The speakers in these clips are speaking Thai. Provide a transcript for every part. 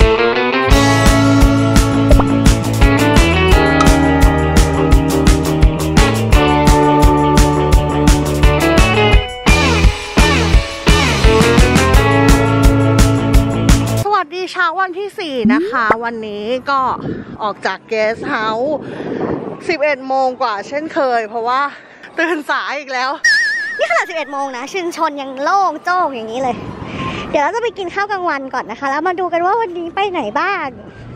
เช้าวันที่4นะคะวันนี้ก็ออกจากเกสต์เฮาส์11 โมงกว่าเช่นเคยเพราะว่าตื่นสายอีกแล้วนี่ขนาด11 โมงนะชุมชนยังโล่งโจ้งอย่างนี้เลยเดี๋ยวเราจะไปกินข้าวกลางวันก่อนนะคะแล้วมาดูกันว่าวันนี้ไปไหนบ้าง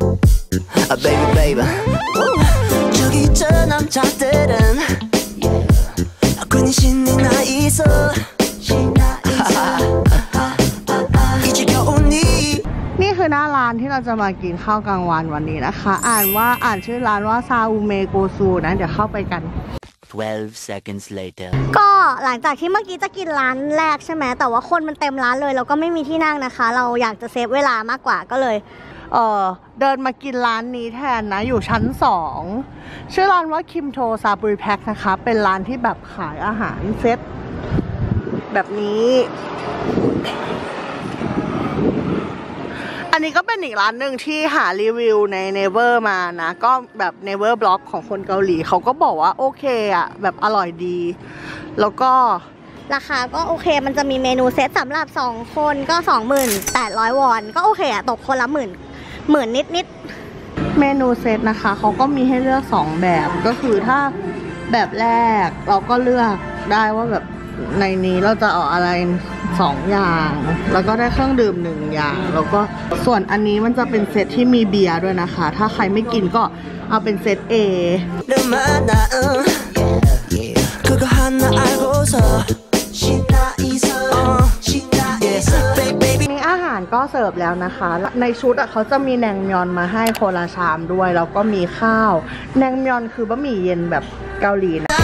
นี่คือหน้าร้านที่เราจะมากินข้าวกลางวันวันนี้นะคะอ่านชื่อร้านว่าซาอุเมโกซูนะเดี๋ยวเข้าไปกัน 12 seconds later ก็หลังจากที่เมื่อกี้จะกินร้านแรกใช่ไหมแต่ว่าคนมันเต็มร้านเลยเราก็ไม่มีที่นั่งนะคะเราอยากจะเซฟเวลามากกว่าก็เลยเดินมากินร้านนี้แทนนะอยู่ชั้น2ชื่อร้านว่าคิมโทซาบุริแพ็คนะคะเป็นร้านที่แบบขายอาหารเซตแบบนี้อันนี้ก็เป็นอีกร้านหนึ่งที่หารีวิวใน Naver มานะก็แบบ Naver บล็อกของคนเกาหลีเขาก็บอกว่าโอเคอะแบบอร่อยดีแล้วก็ราคาก็โอเคมันจะมีเมนูเซตสำหรับ2คนก็ 28,000 วอนก็โอเคอะตกคนละหมื่นนิดเมนูเซตนะคะเขาก็มีให้เลือก2แบบก็คือถ้าแบบแรกเราก็เลือกได้ว่าแบบในนี้เราจะเอาอะไร2 อย่างแล้วก็ได้เครื่องดื่ม1 อย่างแล้วก็ส่วนอันนี้มันจะเป็นเซตที่มีเบียร์ด้วยนะคะถ้าใครไม่กินก็เอาเป็นเซต A มีอาหารก็เสิร์ฟแล้วนะคะในชุดเขาจะมีแนงมยอนมาให้คนละชามด้วยแล้วก็มีข้าวแนงมยอนคือบะหมี่เย็นแบบเกาหลีนะ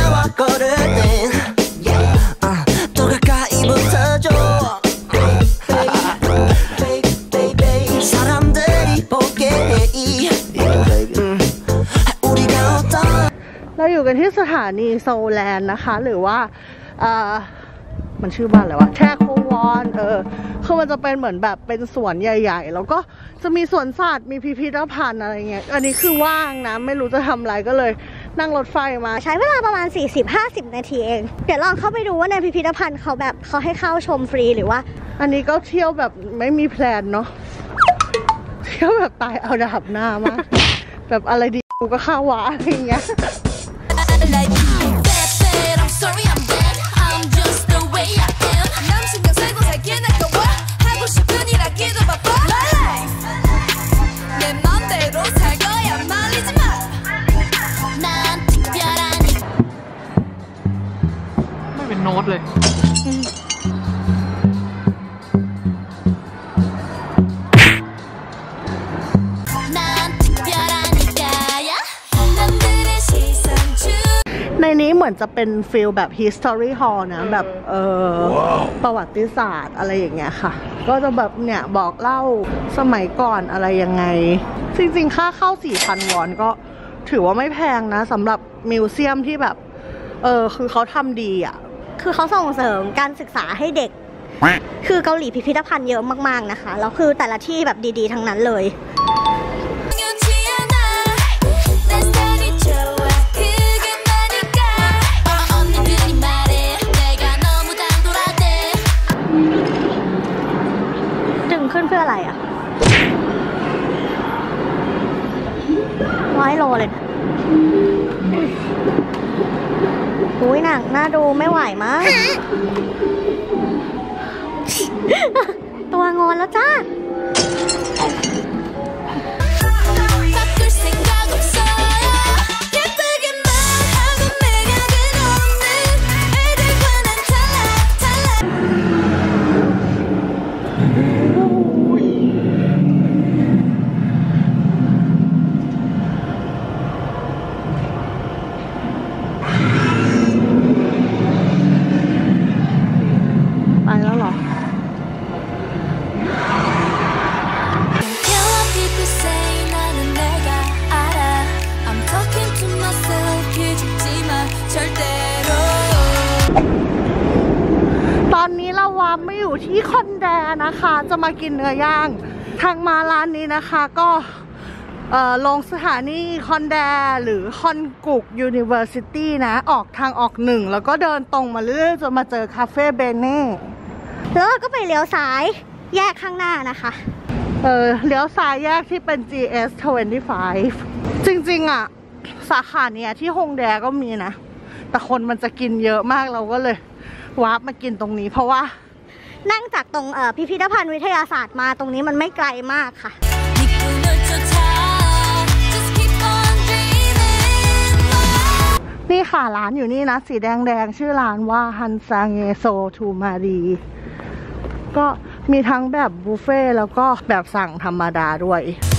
เราอยู่กันที่สถานีโซลแลนด์นะคะหรือว่ามันชื่อบ้านอะไรวะแทโควอนคือมันจะเป็นเหมือนแบบเป็นสวนใหญ่ๆแล้วก็จะมีสวนสัตว์มีพิพิธภัณฑ์อะไรเงี้ยอันนี้คือว่างนะไม่รู้จะทำอะไรก็เลยนั่งรถไฟมาใช้เวลาประมาณ 40-50 นาทีเองเดี๋ยวลองเข้าไปดูว่าในพิพิธภัณฑ์เขาแบบเขาให้เข้าชมฟรีหรือว่าอันนี้ก็เที่ยวแบบไม่มีแพลนเนาะเที่ยวแบบตายเอาดาบหน้ามากแบบอะไรดีกูก็เข้าวะอะไรเงี้ยไม่เป็นโน้ตเลยในนี้เหมือนจะเป็นฟิลแบบ history hall นะแบบประวัติศาสตร์อะไรอย่างเงี้ยค่ะก็จะแบบเนี่ยบอกเล่าสมัยก่อนอะไรยังไงจริงๆค่าเข้า 4,000 วอนก็ถือว่าไม่แพงนะสำหรับมิวเซียมที่แบบคือเขาทำดีอ่ะคือเขาส่งเสริมการศึกษาให้เด็กคือเกาหลีพิพิธภัณฑ์เยอะมากๆนะคะแล้วคือแต่ละที่แบบดีๆทั้งนั้นเลยขึ้นเพื่ออะไรอ่ะ100 โลเลยนะอุ้ยหนักน่าดูไม่ไหวมั้งตัวงอนแล้วจ้าตอนนี้เราวาไม่อยู่ที่คอนแดนะคะจะมากินเนื้อย่างทางมาร้านนี้นะคะก็ลงสถานีคอนแดหรือคอนกุก University นะออกทางออก1แล้วก็เดินตรงมาเรื่อยจนมาเจอคาเฟ่เบเน่แล้วก็ไปเลี้ยวซ้ายแยกข้างหน้านะคะเลี้ยวซ้ายแยกที่เป็น GS 25จริงๆอ่ะสาขาเนี้ยที่ฮงแดก็มีนะแต่คนมันจะกินเยอะมากเราก็เลยวาร์ปมากินตรงนี้เพราะว่านั่งจากตรงพิพิธภัณฑ์วิทยาศาสตร์มาตรงนี้มันไม่ไกลมากค่ะนี่ค่ะร้านอยู่นี่นะสีแดงๆชื่อร้านว่าฮันซางเงโซทูมารีก็มีทั้งแบบบุฟเฟ่แล้วก็แบบสั่งธรรมดาด้วย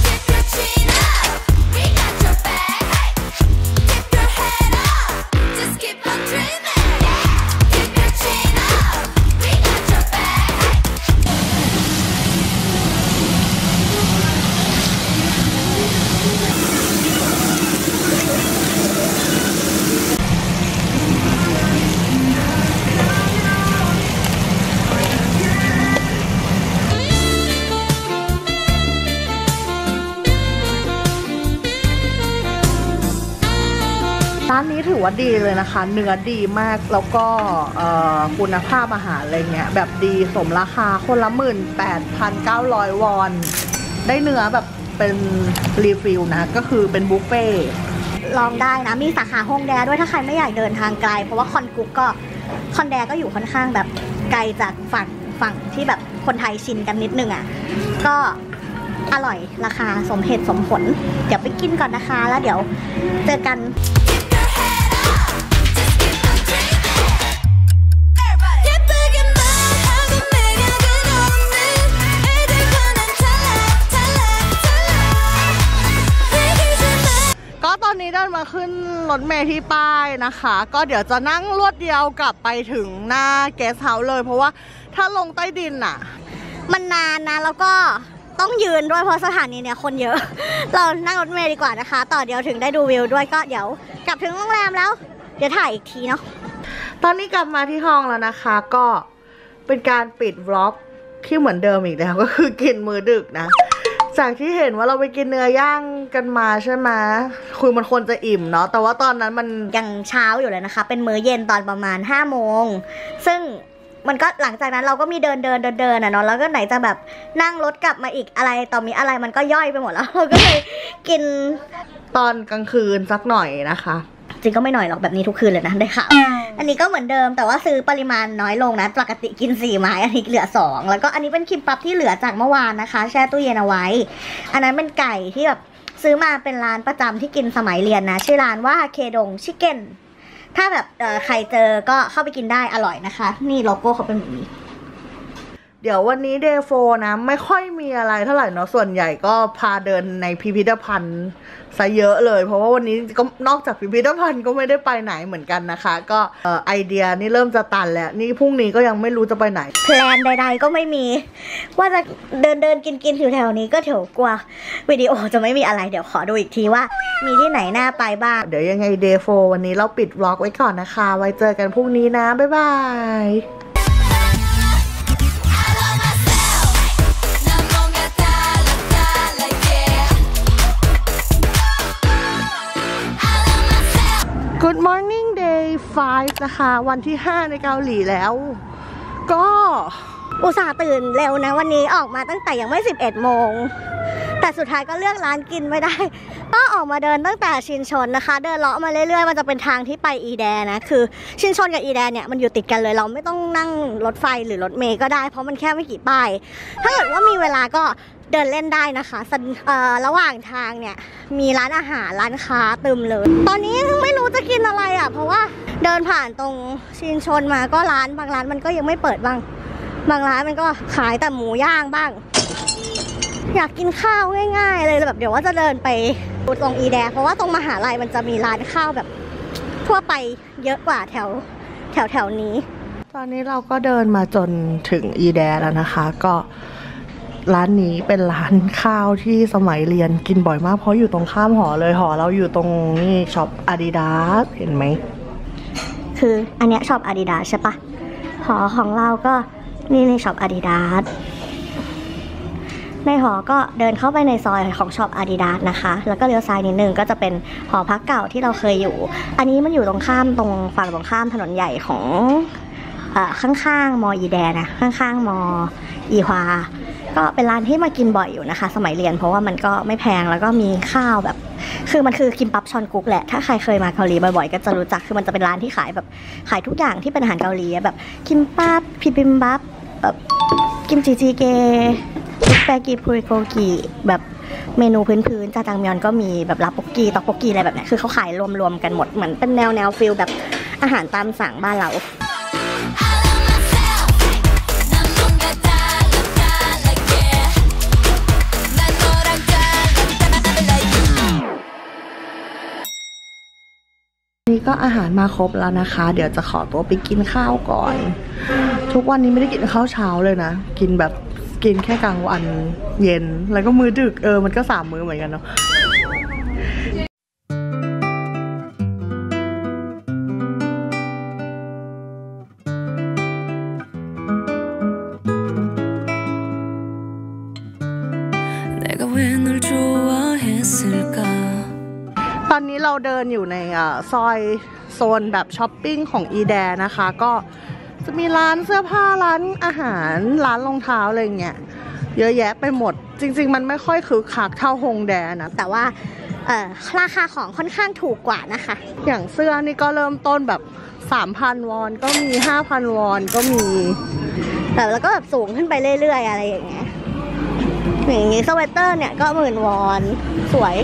ร้านนี้ถือว่าดีเลยนะคะเนื้อดีมากแล้วก็คุณภาพอาหารอะไรเงี้ยแบบดีสมราคาคนละ 18,900 วอนได้เนื้อแบบเป็นรีฟิลนะก็คือเป็นบุฟเฟ่ลองได้นะมีสาขาฮงแดด้วยถ้าใครไม่อยากเดินทางไกลเพราะว่าคอนกุกก็คอนแดก็อยู่ค่อนข้างแบบไกลจากฝั่งที่แบบคนไทยชินกันนิดนึงอ่ะก็อร่อยราคาสมเหตุสมผลเดี๋ยวไปกินก่อนนะคะแล้วเดี๋ยวเจอกันตอนนี้เดินมาขึ้นรถเมล์ที่ป้ายนะคะก็เดี๋ยวจะนั่งรวดเดียวกลับไปถึงหน้าเกสต์เฮาส์เลยเพราะว่าถ้าลงใต้ดินอ่ะมันนานนะแล้วก็ต้องยืนด้วยเพราะสถานีเนี่ยคนเยอะเรานั่งรถเมล์ดีกว่านะคะต่อเดียวถึงได้ดูวิวด้วยก็เดี๋ยวกลับถึงโรงแรมแล้วเดี๋ยวถ่ายอีกทีเนาะตอนนี้กลับมาที่ห้องแล้วนะคะก็เป็นการปิดวล็อกที่เหมือนเดิมอีกแล้วก็คือกินมื้อดึกนะจากที่เห็นว่าเราไปกินเนื้อย่างกันมาใช่ไหมคือมันควรจะอิ่มเนาะแต่ว่าตอนนั้นมันยังเช้าอยู่เลยนะคะเป็นมื้อเย็นตอนประมาณ5 โมงซึ่งมันก็หลังจากนั้นเราก็มีเดินอ่ะเนาะแล้วก็ไหนจะแบบนั่งรถกลับมาอีกอะไรต่อมีอะไรมันก็ย่อยไปหมดแล้วเราก็เลยกินตอนกลางคืนสักหน่อยนะคะจริงก็ไม่หน่อยหรอกแบบนี้ทุกคืนเลยนะได้ค่ะอันนี้ก็เหมือนเดิมแต่ว่าซื้อปริมาณน้อยลงนะปกติกิน4 ไม้อันนี้เหลือ2แล้วก็อันนี้เป็นคิมปับที่เหลือจากเมื่อวานนะคะแช่ตู้เย็นเอาไว้อันนั้นเป็นไก่ที่แบบซื้อมาเป็นร้านประจำที่กินสมัยเรียนนะชื่อร้านว่าเคดงชิคเก้นถ้าแบบใครเจอก็เข้าไปกินได้อร่อยนะคะนี่โลโก้เขาเป็นแบบนี้เดี๋ยววันนี้เดย์โฟนะไม่ค่อยมีอะไรเท่าไหร่เนาะส่วนใหญ่ก็พาเดินในพิพิธภัณฑ์ซะเยอะเลยเพราะว่าวันนี้ก็นอกจากพิพิธภัณฑ์ก็ไม่ได้ไปไหนเหมือนกันนะคะก็ไอเดียนี่เริ่มจะตันแล้วนี่พรุ่งนี้ก็ยังไม่รู้จะไปไหนแพลนใดๆก็ไม่มีว่าจะเดินกินอยู่แถวนี้ก็เถวกลัววิดีโอจะไม่มีอะไรเดี๋ยวขอดูอีกทีว่ามีที่ไหนน่าไปบ้างเดี๋ยวยังไงเดย์โฟวันนี้เราปิดวล็อกไว้ก่อนนะคะไว้เจอกันพรุ่งนี้นะบ๊ายบายGood morning day 5 นะคะวันที่5ในเกาหลีแล้วก็อุตส่าห์ตื่นเร็วนะวันนี้ออกมาตั้งแต่ยังไม่11 โมงแต่สุดท้ายก็เลือกร้านกินไม่ได้ก็ออกมาเดินตั้งแต่ชินชนนะคะเดินเลาะมาเรื่อยๆมันจะเป็นทางที่ไปอีแดนะคือชินชนกับอีแดเนี่ยมันอยู่ติดกันเลยเราไม่ต้องนั่งรถไฟหรือรถเมล์ก็ได้เพราะมันแค่ไม่กี่ป้ายถ้าเกิดว่ามีเวลาก็เดินเล่นได้นะคะระหว่างทางเนี่ยมีร้านอาหารร้านค้าตึมเลยตอนนี้ยังไม่รู้จะกินอะไรอ่ะเพราะว่าเดินผ่านตรงชินชนมาก็ร้านบางร้านมันก็ยังไม่เปิดบางร้านมันก็ขายแต่หมูย่างบ้างอยากกินข้าวง่ายๆเลยแบบเดี๋ยวว่าจะเดินไปตรงอีแดเพราะว่าตรงมหาลัยมันจะมีร้านข้าวแบบทั่วไปเยอะกว่าแถวนี้ตอนนี้เราก็เดินมาจนถึงอีแดแล้วนะคะก็ร้านนี้เป็นร้านข้าวที่สมัยเรียนกินบ่อยมากเพราะอยู่ตรงข้ามหอเลยหอเราอยู่ตรงนี่ช็อป Adidas เห็นไหมคืออันเนี้ยช็อป Adidas ใช่ปะหอของเราก็นี่ช็อป Adidas ในหอก็เดินเข้าไปในซอยของช็อป Adidas นะคะแล้วก็เลี้ยวซ้ายนิดนึงก็จะเป็นหอพักเก่าที่เราเคยอยู่อันนี้มันอยู่ตรงข้ามตรงฝั่งตรงข้ามถนนใหญ่ของข้างๆมออีแดนะข้างๆมออีฮวาก็เป็นร้านที่มากินบ่อยอยู่นะคะสมัยเรียนเพราะว่ามันก็ไม่แพงแล้วก็มีข้าวแบบคือมันคือคิมปับชอนกุ๊กแหละถ้าใครเคยมาเกาหลีบ่อยๆก็จะรู้จักคือมันจะเป็นร้านที่ขายแบบขายทุกอย่างที่เป็นอาหารเกาหลีแบบคิมปับพิบิมบับแบบกิมจิจีเกซุปแปกิพุริโกกิแบบเมนูพื้นๆจาจังมยอนก็มีแบบลาปกกีตอกปกกีอะไรแบบนี้คือเขาขายรวมๆกันหมดเหมือนเป็นแนวฟิลแบบอาหารตามสั่งบ้านเรานี่ก็อาหารมาครบแล้วนะคะเดี๋ยวจะขอตัวไปกินข้าวก่อนทุกวันนี้ไม่ได้กินข้าวเช้าเลยนะกินแค่กลางวันเย็นแล้วก็มื้อดึกมันก็3 มื้อเหมือนกันเนาะตอนนี้เราเดินอยู่ในซอยโซนแบบช้อปปิ้งของอีแดนะคะก็จะมีร้านเสื้อผ้าร้านอาหารร้านรองเท้าอะไรเงี้ยเยอะแยะไปหมดจริงๆมันไม่ค่อยคึกคักเท่าฮงแดนะแต่ว่าราคาของค่อนข้างถูกกว่านะคะอย่างเสื้อนี่ก็เริ่มต้นแบบ 3,000 วอนก็มี 5,000 วอนก็มีแล้วก็แบบสูงขึ้นไปเรื่อยๆอะไรอย่างเงี้ยอย่างงี้สเวตเตอร์เนี่ยก็10,000 วอนสวย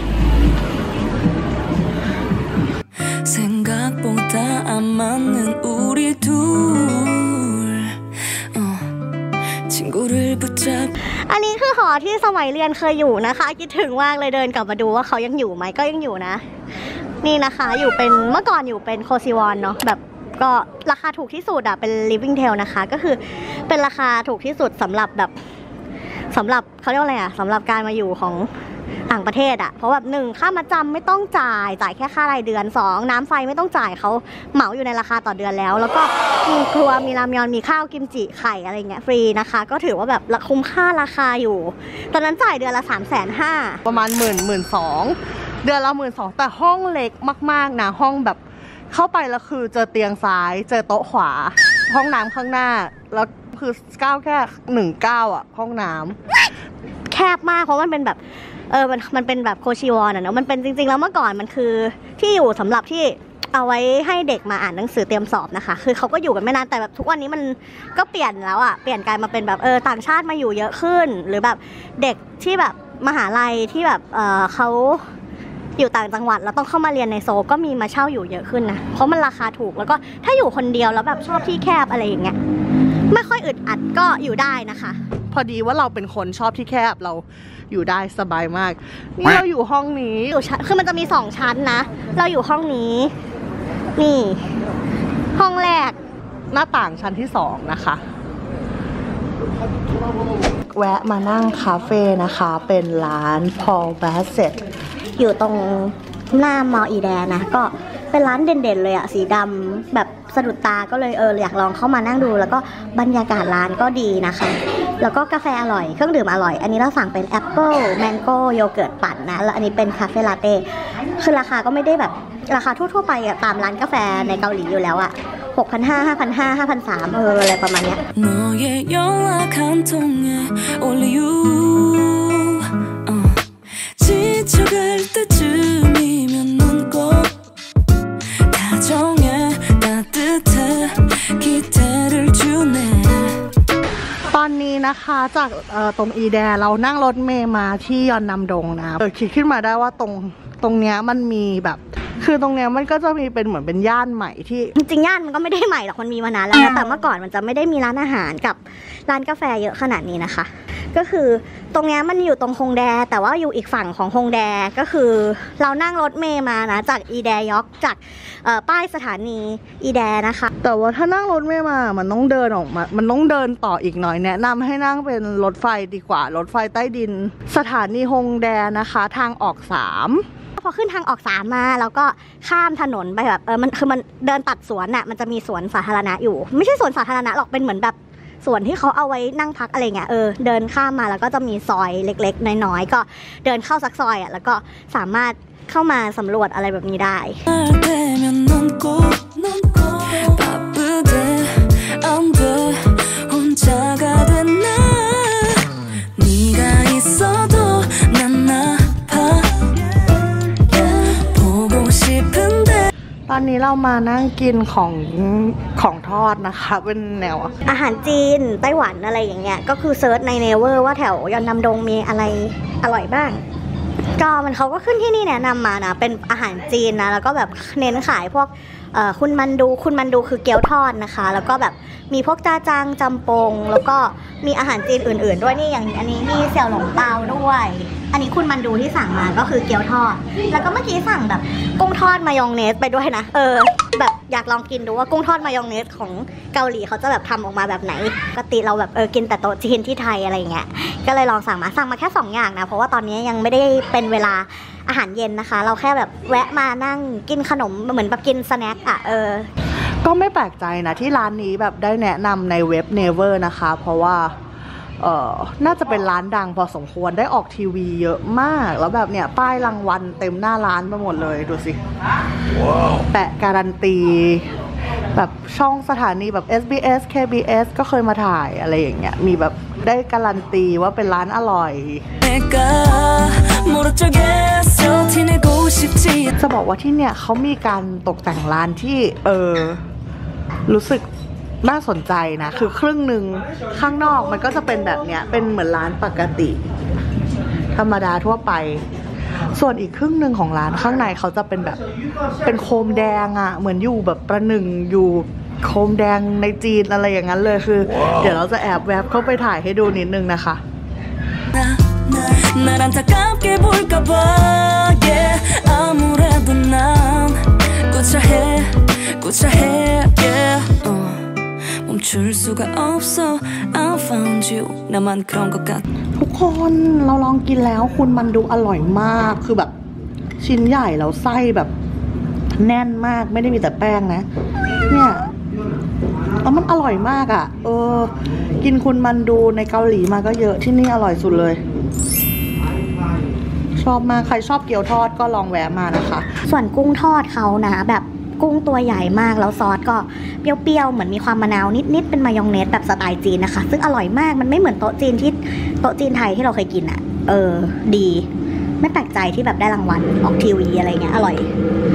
생각보다 안 맞는 우리 둘 친구를 붙잡 อันนี้คือหอที่สมัยเรียนเคยอยู่นะคะคิดถึงมากเลยเดินกลับมาดูว่าเขายังอยู่ไหมก็ยังอยู่นะนี่นะคะอยู่เป็นเมื่อก่อนอยู่เป็นโคซิวอนเนาะแบบก็ราคาถูกที่สุดอะเป็น living tail นะคะก็คือเป็นราคาถูกที่สุดสำหรับเขาเรียกว่าอะไรอะสำหรับการมาอยู่ของต่างประเทศอะเพราะแบบ1ค่ามาจำไม่ต้องจ่ายแค่ค่ารายเดือน2น้ำไฟไม่ต้องจ่ายเขาเหมาอยู่ในราคาต่อเดือนแล้วก็มีครัวมีรามยอนมีข้าวกิมจิไข่อะไรเงี้ยฟรีนะคะก็ถือว่าแบบคุ้มค่าราคาอยู่ตอนนั้นจ่ายเดือนละ350,000 ประมาณ12,000เดือนละ12,000แต่ห้องเล็กมากๆนะห้องแบบเข้าไปแล้วคือเจอเตียงซ้ายเจอโต๊ะขวาห้องน้ำข้างหน้าแล้วคือก้าวแค่1 ก้าวอะห้องน้ำแคบมากเพราะมันเป็นแบบมันเป็นแบบโคชิวอนอะเนาะมันเป็นจริงๆแล้วเมื่อก่อนมันคือที่อยู่สำหรับที่เอาไว้ให้เด็กมาอ่านหนังสือเตรียมสอบนะคะคือเขาก็อยู่กันไม่นานแต่แบบทุกวันนี้มันก็เปลี่ยนแล้วอะเปลี่ยนกลายมาเป็นแบบต่างชาติมาอยู่เยอะขึ้นหรือแบบเด็กที่แบบมหาลัยที่แบบเขาอยู่ต่างจังหวัดแล้วต้องเข้ามาเรียนในโซลก็มีมาเช่าอยู่เยอะขึ้นนะเพราะมันราคาถูกแล้วก็ถ้าอยู่คนเดียวแล้วแบบชอบที่แคบอะไรอย่างเงี้ยไม่ค่อยอึดอัดก็อยู่ได้นะคะพอดีว่าเราเป็นคนชอบที่แคบเราอยู่ได้สบายมากนี่เราอยู่ห้องนี้คือมันจะมี2 ชั้นนะเราอยู่ห้องนี้นี่ห้องแรกหน้าต่างชั้นที่2นะคะแวะมานั่งคาเฟ่นะคะเป็นร้าน Paul Bassett อยู่ตรงหน้ามออีแดนะก็เป็นร้านเด่นๆเลยอะสีดำแบบสะดุดตาก็เลยอยากลองเข้ามานั่งดูแล้วก็บรรยากาศร้านก็ดีนะคะแล้วก็กาแฟอร่อยเครื่องดื่มอร่อยอันนี้เราสั่งเป็นแอปเปิลแมงโก้โยเกิร์ตปั่นนะแล้วอันนี้เป็นคาเฟ่ลาเต้คือราคาก็ไม่ได้แบบราคาทั่วๆไปอะตามร้านกาแฟในเกาหลีอยู่แล้วอะ6,500 5,500 5,300อะไรประมาณเนี้ยตอนนี้นะคะจากตรงอีแดเรานั่งรถเมล์มาที่ยอนนำดงนะคิดขึ้นมาได้ว่าตรงเนี้ยมันมีแบบคือตรงเนี้ยมันก็จะมีเป็นเหมือนเป็นย่านใหม่ที่จริงๆย่านมันก็ไม่ได้ใหม่หรอกมันมีมานานแล้วนะแต่เมื่อก่อนมันจะไม่ได้มีร้านอาหารกับร้านกาแฟเยอะขนาดนี้นะคะก็คือตรงนี้มันอยู่ตรงฮงแดแต่ว่าอยู่อีกฝั่งของฮงแดก็คือเรานั่งรถเมล์มานะจากอีแดยอกจากป้ายสถานีอีแดนะคะแต่ว่าถ้านั่งรถเมล์มามันต้องเดินออกมามันต้องเดินต่ออีกหน่อยแนะนำให้นั่งเป็นรถไฟดีกว่ารถไฟใต้ดินสถานีฮงแดนะคะทางออก3 พอขึ้นทางออก3มาแล้วก็ข้ามถนนไปแบบมันเดินตัดสวนน่ะมันจะมีสวนสาธารณะอยู่ไม่ใช่สวนสาธารณะหรอกเป็นเหมือนแบบส่วนที่เขาเอาไว้นั่งพักอะไรเงี้ยเดินข้ามมาแล้วก็จะมีซอยเล็กๆน้อยๆก็เดินเข้าสักซอยอ่ะแล้วก็สามารถเข้ามาสำรวจอะไรแบบนี้ได้ตอนนี้เรามานั่งกินของทอดนะคะเป็นแนวอาหารจีนไต้หวันอะไรอย่างเงี้ยก็คือเซิร์ชในเนเวอร์ว่าแถวยอนนำดงมีอะไรอร่อยบ้างก็เขาก็ขึ้นที่นี่แนะนำมานะเป็นอาหารจีนนะแล้วก็แบบเน้นขายพวกคุณมันดูคือเกี๊ยวทอดนะคะแล้วก็แบบมีพวกจาจังจำปงแล้วก็มีอาหารจีนอื่นๆด้วยนี่อย่างอันนี้มีเสี่ยวหลงเปาด้วยอันนี้คุณมันดูที่สั่งมาก็คือเกี๊ยวทอดแล้วก็เมื่อกี้สั่งแบบกุ้งทอดมายองเนสไปด้วยนะแบบอยากลองกินดูว่ากุ้งทอดมายองเนสของเกาหลีเขาจะแบบทำออกมาแบบไหนปกติเราแบบกินแต่โต๊ะจีนที่ไทยอะไรอย่างเงี้ยก็เลยลองสั่งมาแค่2อย่างนะเพราะว่าตอนนี้ยังไม่ได้เป็นเวลาอาหารเย็นนะคะเราแค่แบบแวะมานั่งกินขนมเหมือนแบบกินสแน็คอ่ะก็ไม่แปลกใจนะที่ร้านนี้แบบได้แนะนำในเว็บ Naver นะคะเพราะว่าน่าจะเป็นร้านดังพอสมควรได้ออกทีวีเยอะมากแล้วแบบเนี่ยป้ายรางวัลเต็มหน้าร้านไปหมดเลยดูสิ wow. แปะการันตีแบบช่องสถานีแบบ SBS KBS ก็เคยมาถ่ายอะไรอย่างเงี้ยมีแบบได้การันตีว่าเป็นร้านอร่อยจะบอกว่าที่เนี่ยเขามีการตกแต่งร้านที่รู้สึกน่าสนใจนะคือครึ่งหนึ่งข้างนอกมันก็จะเป็นแบบเนี้ยเป็นเหมือนร้านปกติธรรมดาทั่วไปส่วนอีกครึ่งหนึ่งของร้านข้างในเขาจะเป็นแบบเป็นโคมแดงอ่ะเหมือนอยู่แบบประหนึ่งอยู่โคมแดงในจีนอะไรอย่างนั้นเลยคือ wow. เดี๋ยวเราจะแอบแวบเข้าไปถ่ายให้ดูนิดนึงนะคะทุกคนเราลองกินแล้วคุณมันดูอร่อยมากคือแบบชิ้นใหญ่แล้วไส้แบบแน่นมากไม่ได้มีแต่แป้งนะเนี่ยแล้วมันอร่อยมากอ่ะกินคุณมันดูในเกาหลีมาก็เยอะที่นี่อร่อยสุดเลยชอบมากใครชอบเกี๊ยวทอดก็ลองแวะมานะคะส่วนกุ้งทอดเขานะแบบกุ้งตัวใหญ่มากแล้วซอสก็เปรี้ยวๆเหมือนมีความมะนาวนิดๆเป็นมายองเนสแบบสไตล์จีนนะคะซึ่งอร่อยมากมันไม่เหมือนโต๊ะจีนไทยที่เราเคยกินอ่ะดีไม่แปลกใจที่แบบได้รางวัลออกทีวีอะไรเงี้ยอร่อย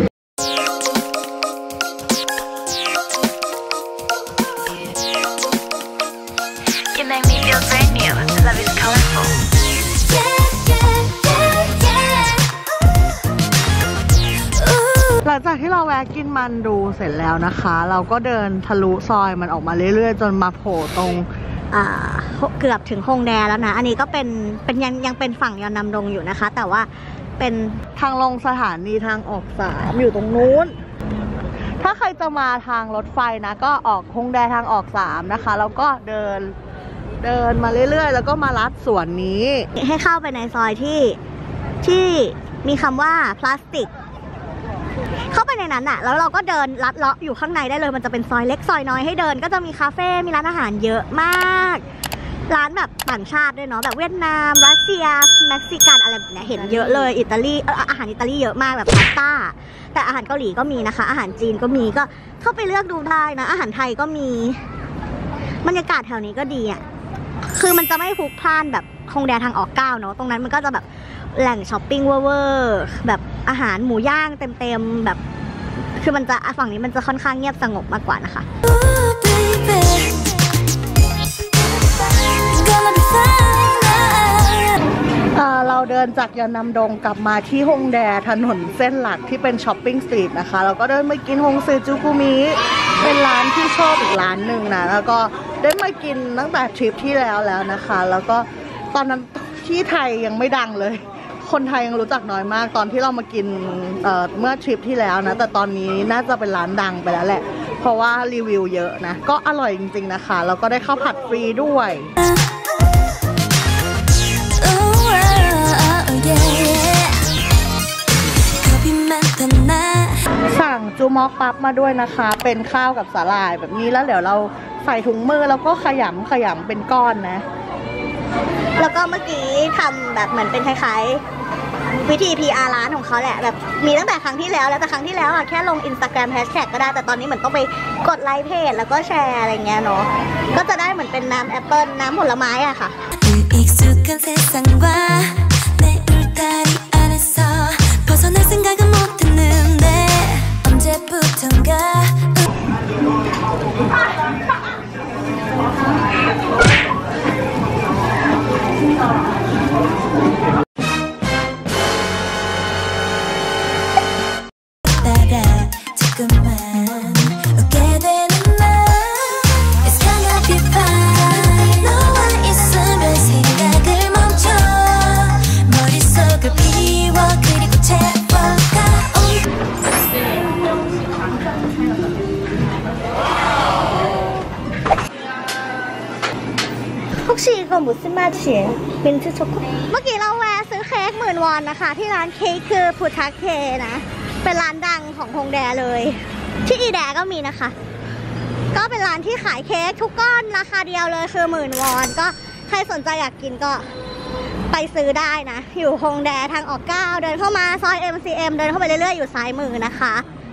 หลังจากที่เราแวะกินมันดูเสร็จแล้วนะคะเราก็เดินทะลุซอยมันออกมาเรื่อยๆจนมาโผล่ตรงเกือบถึงฮงแดแล้วนะอันนี้ก็เป็นยังเป็นฝั่งยอนนำดงอยู่นะคะแต่ว่าเป็นทางลงสถานีทางออก3อยู่ตรงนู้นถ้าใครจะมาทางรถไฟนะก็ออกฮงแดทางออก3นะคะแล้วก็เดินมาเรื่อยๆแล้วก็มาลัดสวนนี้ให้เข้าไปในซอยที่มีคำว่าพลาสติกเข้าไปในนั้นน่ะแล้วเราก็เดินลัดเลาะอยู่ข้างในได้เลยมันจะเป็นซอยเล็กซอยน้อยให้เดินก็จะมีคาเฟ่มีร้านอาหารเยอะมากร้านแบบต่างชาติด้วยเนาะแบบเวียดนามรัสเซียเม็กซิกันอะไรแบบนี้เห็นเยอะเลยอิตาลีอาหารอิตาลีเยอะมากแบบพาสต้าแต่อาหารเกาหลีก็มีนะคะอาหารจีนก็มีก็เข้าไปเลือกดูได้นะอาหารไทยก็มีบรรยากาศแถวนี้ก็ดีอ่ะคือมันจะไม่พลุกพล่านแบบฮงแดทางออก9เนาะตรงนั้นมันก็จะแบบแหล่งช้อปปิ้งเวอร์แบบอาหารหมูย่างเต็มๆแบบคือมันจะฝั่งนี้มันจะค่อนข้างเงียบสงบมากกว่านะคะเราเดินจากยอนนำดงกลับมาที่ฮงแดถนนเส้นหลักที่เป็นช้อปปิ้งสตรีทนะคะเราก็เดินมากินฮงซือจูกุมิเป็นร้านที่ชอบอีกร้านหนึ่งนะแล้วก็ได้มากินตั้งแต่ทริปที่แล้วนะคะแล้วก็ตอนนั้นที่ไทยยังไม่ดังเลยคนไทยยังรู้จักน้อยมากตอนที่เรามากินเมื่อทริปที่แล้วนะแต่ตอนนี้น่าจะเป็นร้านดังไปแล้วแหละเพราะว่ารีวิวเยอะนะก็อร่อยจริงๆนะคะแล้วก็ได้ข้าวผัดฟรีด้วยสั่งจูมอกปั๊บมาด้วยนะคะเป็นข้าวกับสาหร่ายแบบนี้แล้วเดี๋ยวเราใส่ถุงมือแล้วก็ขยำเป็นก้อนนะแล้วก็เมื่อกี้ทำแบบเหมือนเป็นคล้ายๆวิธี PR ร้านของเขาแหละแบบมีตั้งแต่ครั้งที่แล้วแต่ครั้งที่แล้วอะแค่ลง Instagram Hashtag ก็ได้แต่ตอนนี้เหมือนต้องไปกดไลค์เพจแล้วก็แชร์อะไรเงี้ยเนาะก็จะได้เหมือนเป็นน้ำแอปเปิลน้ำผลไม้อะค่ะ 익숙한 세상과 내 울타리 안에서 벗어날 생각은 못 했는데 언제부턴가 따라 조금만 웃게 되는 날 It's gonna be fine 너와 있으면 생각을 멈춰 머릿속을 비워 그리고 채워가 ทุกชีก็หมุดซิมาเฉียเป็นชื่อช็อกโกเมื่อกี้เราแวะซื้อเค้ก10,000 วอนนะคะที่ร้านเค้กคือพุทธเคนะเป็นร้านดังของฮงแดเลยที่อีแดก็มีนะคะก็เป็นร้านที่ขายเค้กทุกก้อนราคาเดียวเลยคือ10,000 วอนก็ใครสนใจอยากกินก็ไปซื้อได้นะอยู่ฮงแดทางออก9เดินเข้ามาซอย MCM เดินเข้าไปเรื่อยๆอยู่ซ้ายมือนะคะ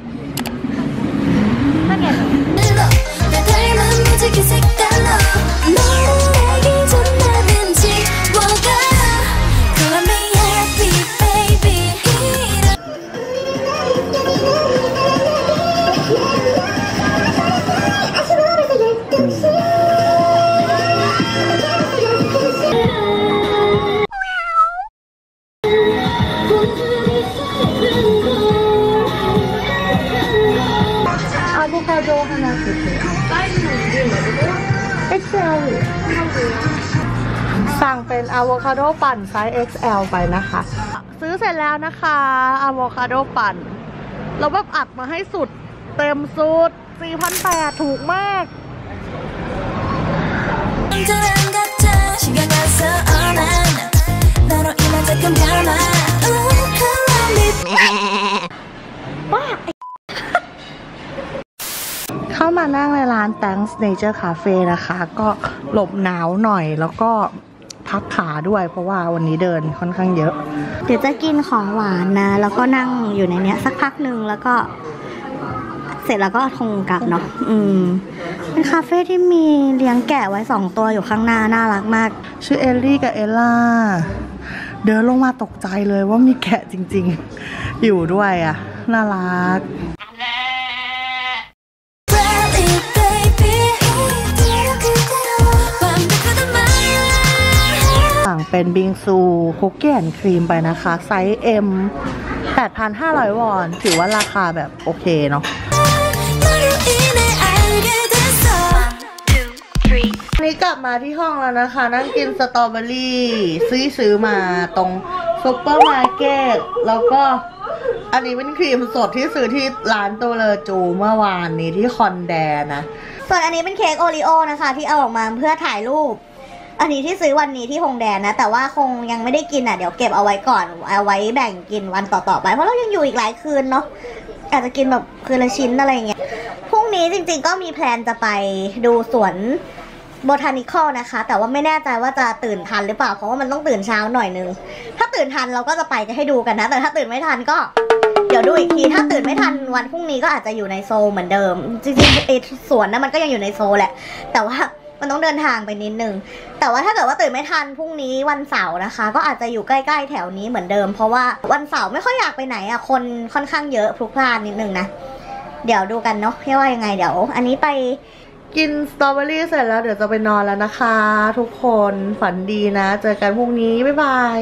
นั่นไง 날 닮은 무지개 색깔로 너를 내기 전나는 지워가 Call me happy baby 아보카도 하나 주세요. XL สั่งเป็นอะโวคาโดปั่นไซส์ XL ไปนะคะ ซื้อเสร็จแล้วนะคะอะโวคาโดปั่นเราแบบอัดมาให้สุดเต็มสูตร 4,800 ถูกมาก 언제랑 같아 신경 안 써 난 너로 인한 작은 변화 Call me เข้ามานั่งในร้าน Thanks Nature Cafe นะคะ ก็หลบหนาวหน่อยแล้วก็พักขาด้วยเพราะว่าวันนี้เดินค่อนข้างเยอะเดี๋ยวจะกินของหวานนะแล้วก็นั่งอยู่ในเนี้ยสักพักหนึ่งแล้วก็เสร็จแล้วก็คงกลับเนาะเป็นคาเฟ่ที่มีเลี้ยงแกะไว้2 ตัวอยู่ข้างหน้าน่ารักมากชื่อเอลลี่กับเอลล่าเดินลงมาตกใจเลยว่ามีแกะจริงๆอยู่ด้วยอ่ะน่ารักสั่งเป็นบิงซูคุกกี้แอนด์ครีมไปนะคะไซส์ M 8,500 วอนถือว่าราคาแบบโอเคเนาะวันนี้กลับมาที่ห้องแล้วนะคะนั่งกินสตรอเบอรี่ซื้อมาตรงซุปเปอร์มาร์เก็ตแล้วก็อันนี้เป็นครีมสดที่ซื้อที่ร้านตัวเลอจูเมื่อวานนี้ที่คอนแดนะส่วนอันนี้เป็นเค้กโอรีโอนะคะที่เอาออกมาเพื่อถ่ายรูปอันนี้ที่ซื้อวันนี้ที่ฮงแดนะแต่ว่าคงยังไม่ได้กินอ่ะเดี๋ยวเก็บเอาไว้ก่อนเอาไว้แบ่งกินวันต่อๆไปเพราะเรายังอยู่อีกหลายคืนเนาะอาจจะกินแบบคืนละชิ้นอะไรเงี้ยพรุ่งนี้จริงๆก็มีแพลนจะไปดูสวนโบทานิคอลนะคะแต่ว่าไม่แน่ใจว่าจะตื่นทันหรือเปล่าเพราะว่ามันต้องตื่นเช้าหน่อยนึงถ้าตื่นทันเราก็จะไปจะให้ดูกันนะแต่ถ้าตื่นไม่ทันก็เดี๋ยวดูอีกทีถ้าตื่นไม่ทันวันพรุ่งนี้ก็อาจจะอยู่ในโซลเหมือนเดิมจริงๆสวนนะมันก็ยังอยู่ในโซลแหละแต่ว่ามันต้องเดินทางไปนิดนึงแต่ว่าถ้าเกิดว่าตื่นไม่ทันพรุ่งนี้วันเสาร์นะคะก็อาจจะอยู่ใกล้ๆแถวนี้เหมือนเดิมเพราะว่าวันเสาร์ไม่ค่อยอยากไปไหนอ่ะคนค่อนข้างเยอะพลุกพล่านนิดนึงนะเดี๋ยวดูกันเนาะว่ายังไงเดี๋ยวอันนี้ไปกินสตรอเบอรี่เสร็จแล้วเดี๋ยวจะไปนอนแล้วนะคะทุกคนฝันดีนะเจอกันพรุ่งนี้บ๊ายบาย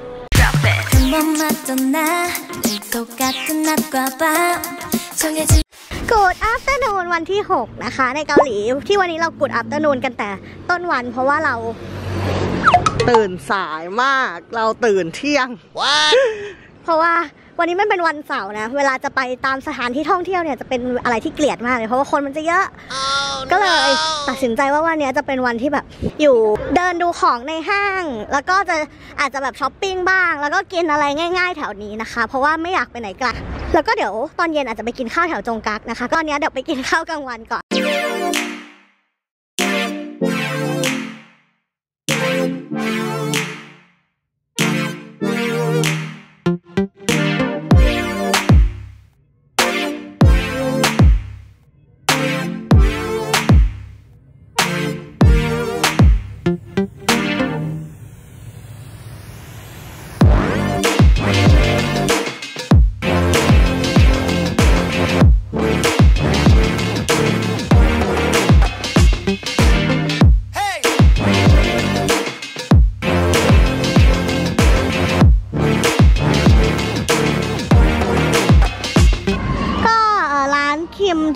Good afternoon วันที่6นะคะในเกาหลีที่วันนี้เรา Good afternoon กันแต่ต้นวันเพราะว่าเราตื่นสายมากเราตื่นเที่ยงเพราะว่าวันนี้มันเป็นวันเสาร์นะเวลาจะไปตามสถานที่ท่องเที่ยวเนี่ยจะเป็นอะไรที่เกลียดมากเลยเพราะว่าคนมันจะเยอะก็เลยตัดสินใจว่าวันนี้จะเป็นวันที่แบบอยู่เดินดูของในห้างแล้วก็จะอาจจะแบบช้อปปิ้งบ้างแล้วก็กินอะไรง่ายๆแถวนี้นะคะเพราะว่าไม่อยากไปไหนไกลแล้วก็เดี๋ยวตอนเย็นอาจจะไปกินข้าวแถวจงกักนะคะก็วันนี้เดี๋ยวไปกินข้าวกลางวันก่อน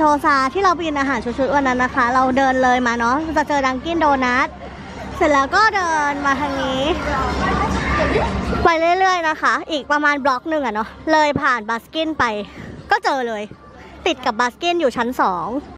ซาที่เราไปกินอาหารชุดๆวันนั้นนะคะเราเดินเลยมาเนาะจะเจอดังกินโดนัทเสร็จแล้วก็เดินมาทางนี้ไปเรื่อยๆนะคะอีกประมาณบล็อกหนึ่งอะเนาะเลยผ่านบาสกินไปก็เจอเลยติดกับบาสกินอยู่ชั้น2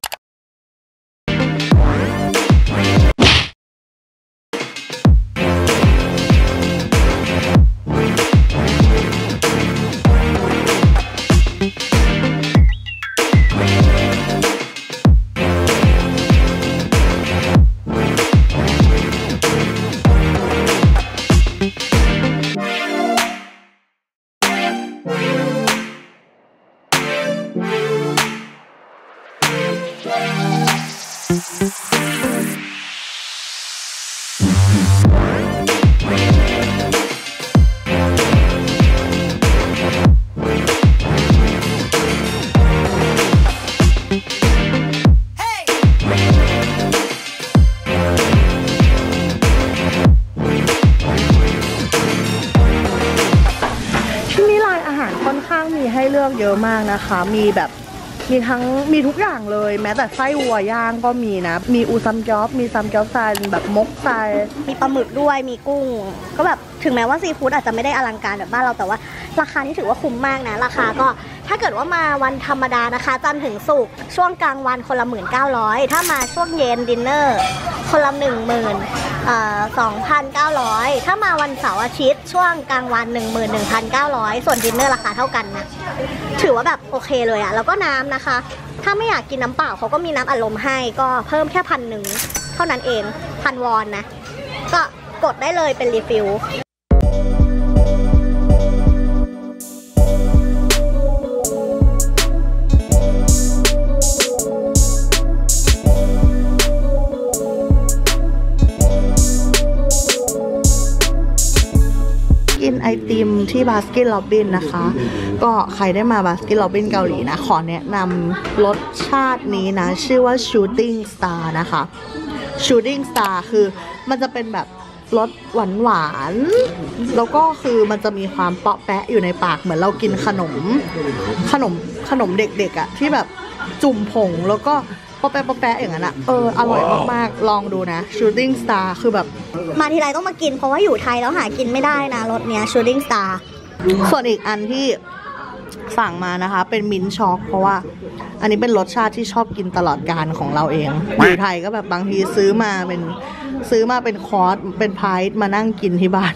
ให้เลือกเยอะมากนะคะมีทุกอย่างเลยแม้แต่ไส้วัวย่างก็มีนะมีอูซัมจ๊อบมีซัมจ๊อบไซแบบมกไซมีปลาหมึกด้วยมีกุ้งก็แบบถึงแม้ว่าซีฟู้ดอาจจะไม่ได้อลังการแบบบ้านเราแต่ว่าราคานี่ถือว่าคุ้มมากนะราคาก็ถ้าเกิดว่ามาวันธรรมดานะคะจันทร์ถึงศุกร์ช่วงกลางวันคนละ 19,000ถ้ามาช่วงเย็นดินเนอร์คนละ 2,900ถ้ามาวันเสาร์อาทิตย์ช่วงกลางวัน 11,900 ส่วนดินเนอร์ราคาเท่ากันนะถือว่าแบบโอเคเลยอะแล้วก็น้ำนะคะถ้าไม่อยากกินน้ำเปล่าเขาก็มีน้ำอัดลมให้ก็เพิ่มแค่1,000เท่านั้นเอง1,000 วอนนะก็กดได้เลยเป็นรีฟิลกินไอติมที่บาสกินโรบินนะคะก็ใครได้มาบาสกินโรบินเกาหลีนะขอแนะนำรสชาตินี้นะชื่อว่า Shooting Star นะคะ Shooting Star คือมันจะเป็นแบบรสหวานแล้วก็คือมันจะมีความเปาะแปะอยู่ในปากเหมือนเรากินขนมเด็กๆอะที่แบบจุ่มผงแล้วก็ปะแปะอย่างนั้นอะอร่อยมากๆลองดูนะ Shooting Star คือแบบมาทีไรต้องมากินเพราะว่าอยู่ไทยแล้วหากินไม่ได้นะรสเนี้ย Shooting Star ส่วนอีกอันที่สั่งมานะคะเป็นมิ้นท์ช็อกเพราะว่าอันนี้เป็นรสชาติที่ชอบกินตลอดกาลของเราเองอยู่ไทยก็แบบบางทีซื้อมาเป็นคอร์สเป็นพายมานั่งกินที่บ้าน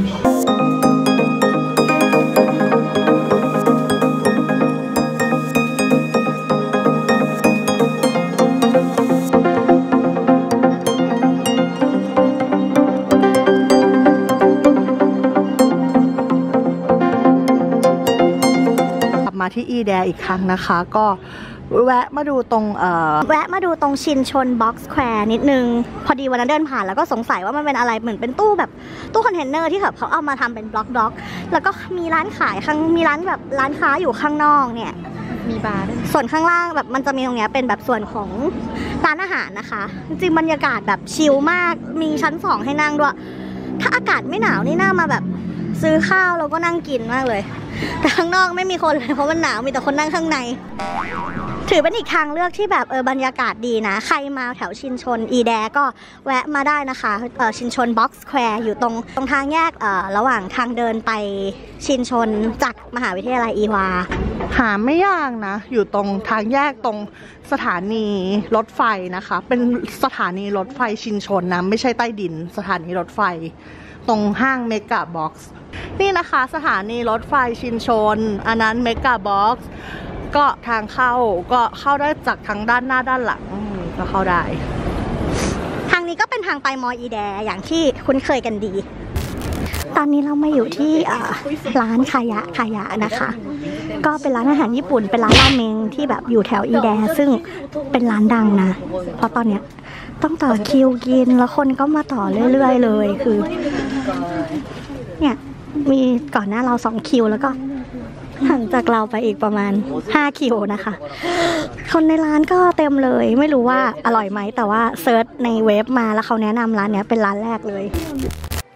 มาที่อีแดอีกครั้งนะคะก็แวะมาดูตรงชินชนบ็อกซ์แควร์นิดนึงพอดีวันนั้นเดินผ่านแล้วก็สงสัยว่ามันเป็นอะไรเหมือนเป็นตู้แบบตู้คอนเทนเนอร์ที่แบบเขาเอามาทำเป็นบล็อกแล้วก็มีร้านขายมีร้านแบบร้านค้าอยู่ข้างนอกเนี่ยมีบาร์ส่วนข้างล่างแบบมันจะมีตรงนี้เป็นแบบส่วนของร้านอาหารนะคะจริงบรรยากาศแบบชิลมากมีชั้น2ให้นั่งด้วยถ้าอากาศไม่หนาวนี่น่ามาแบบซื้อข้าวแล้วก็นั่งกินมากเลยแต่ข้างนอกไม่มีคนเลยเพราะมันหนาวมีแต่คนนั่งข้างในถือเป็นอีกทางเลือกที่แบบบรรยากาศดีนะใครมาแถวชินชนอีแดก็แวะมาได้นะคะชินชนบ็อกซ์แควร์อยู่ตรงทางแยกระหว่างทางเดินไปชินชนจากมหาวิทยาลัยอีวาหาไม่ยากนะอยู่ตรงทางแยกตรงสถานีรถไฟนะคะเป็นสถานีรถไฟชินชนนะไม่ใช่ใต้ดินสถานีรถไฟตรงห้างเมกะบ็อกซ์นี่นะคะสถานีรถไฟชินชนอันนั้นเมกะบ็อกซ์ก็ทางเข้าได้จากทางด้านหน้าด้านหลังก็เข้าได้ทางนี้ก็เป็นทางไปมออีแดอย่างที่คุ้นเคยกันดีตอนนี้เรามาอยู่ที่ร้านคายะนะคะก็เป็นร้านอาหารญี่ปุ่นเป็นร้านราเมงที่แบบอยู่แถวอีแดซึ่งเป็นร้านดังนะเพราะตอนเนี้ยต้องต่อคิวกินแล้วคนก็มาต่อเรื่อยๆเลยคือเนี่ยมีก่อนหน้าเรา2คิวแล้วก็ห่างจากเราไปอีกประมาณ5คิวนะคะคนในร้านก็เต็มเลยไม่รู้ว่าอร่อยไหมแต่ว่าเซิร์ชในเว็บมาแล้วเขาแนะนำร้านเนี้ยเป็นร้านแรกเลย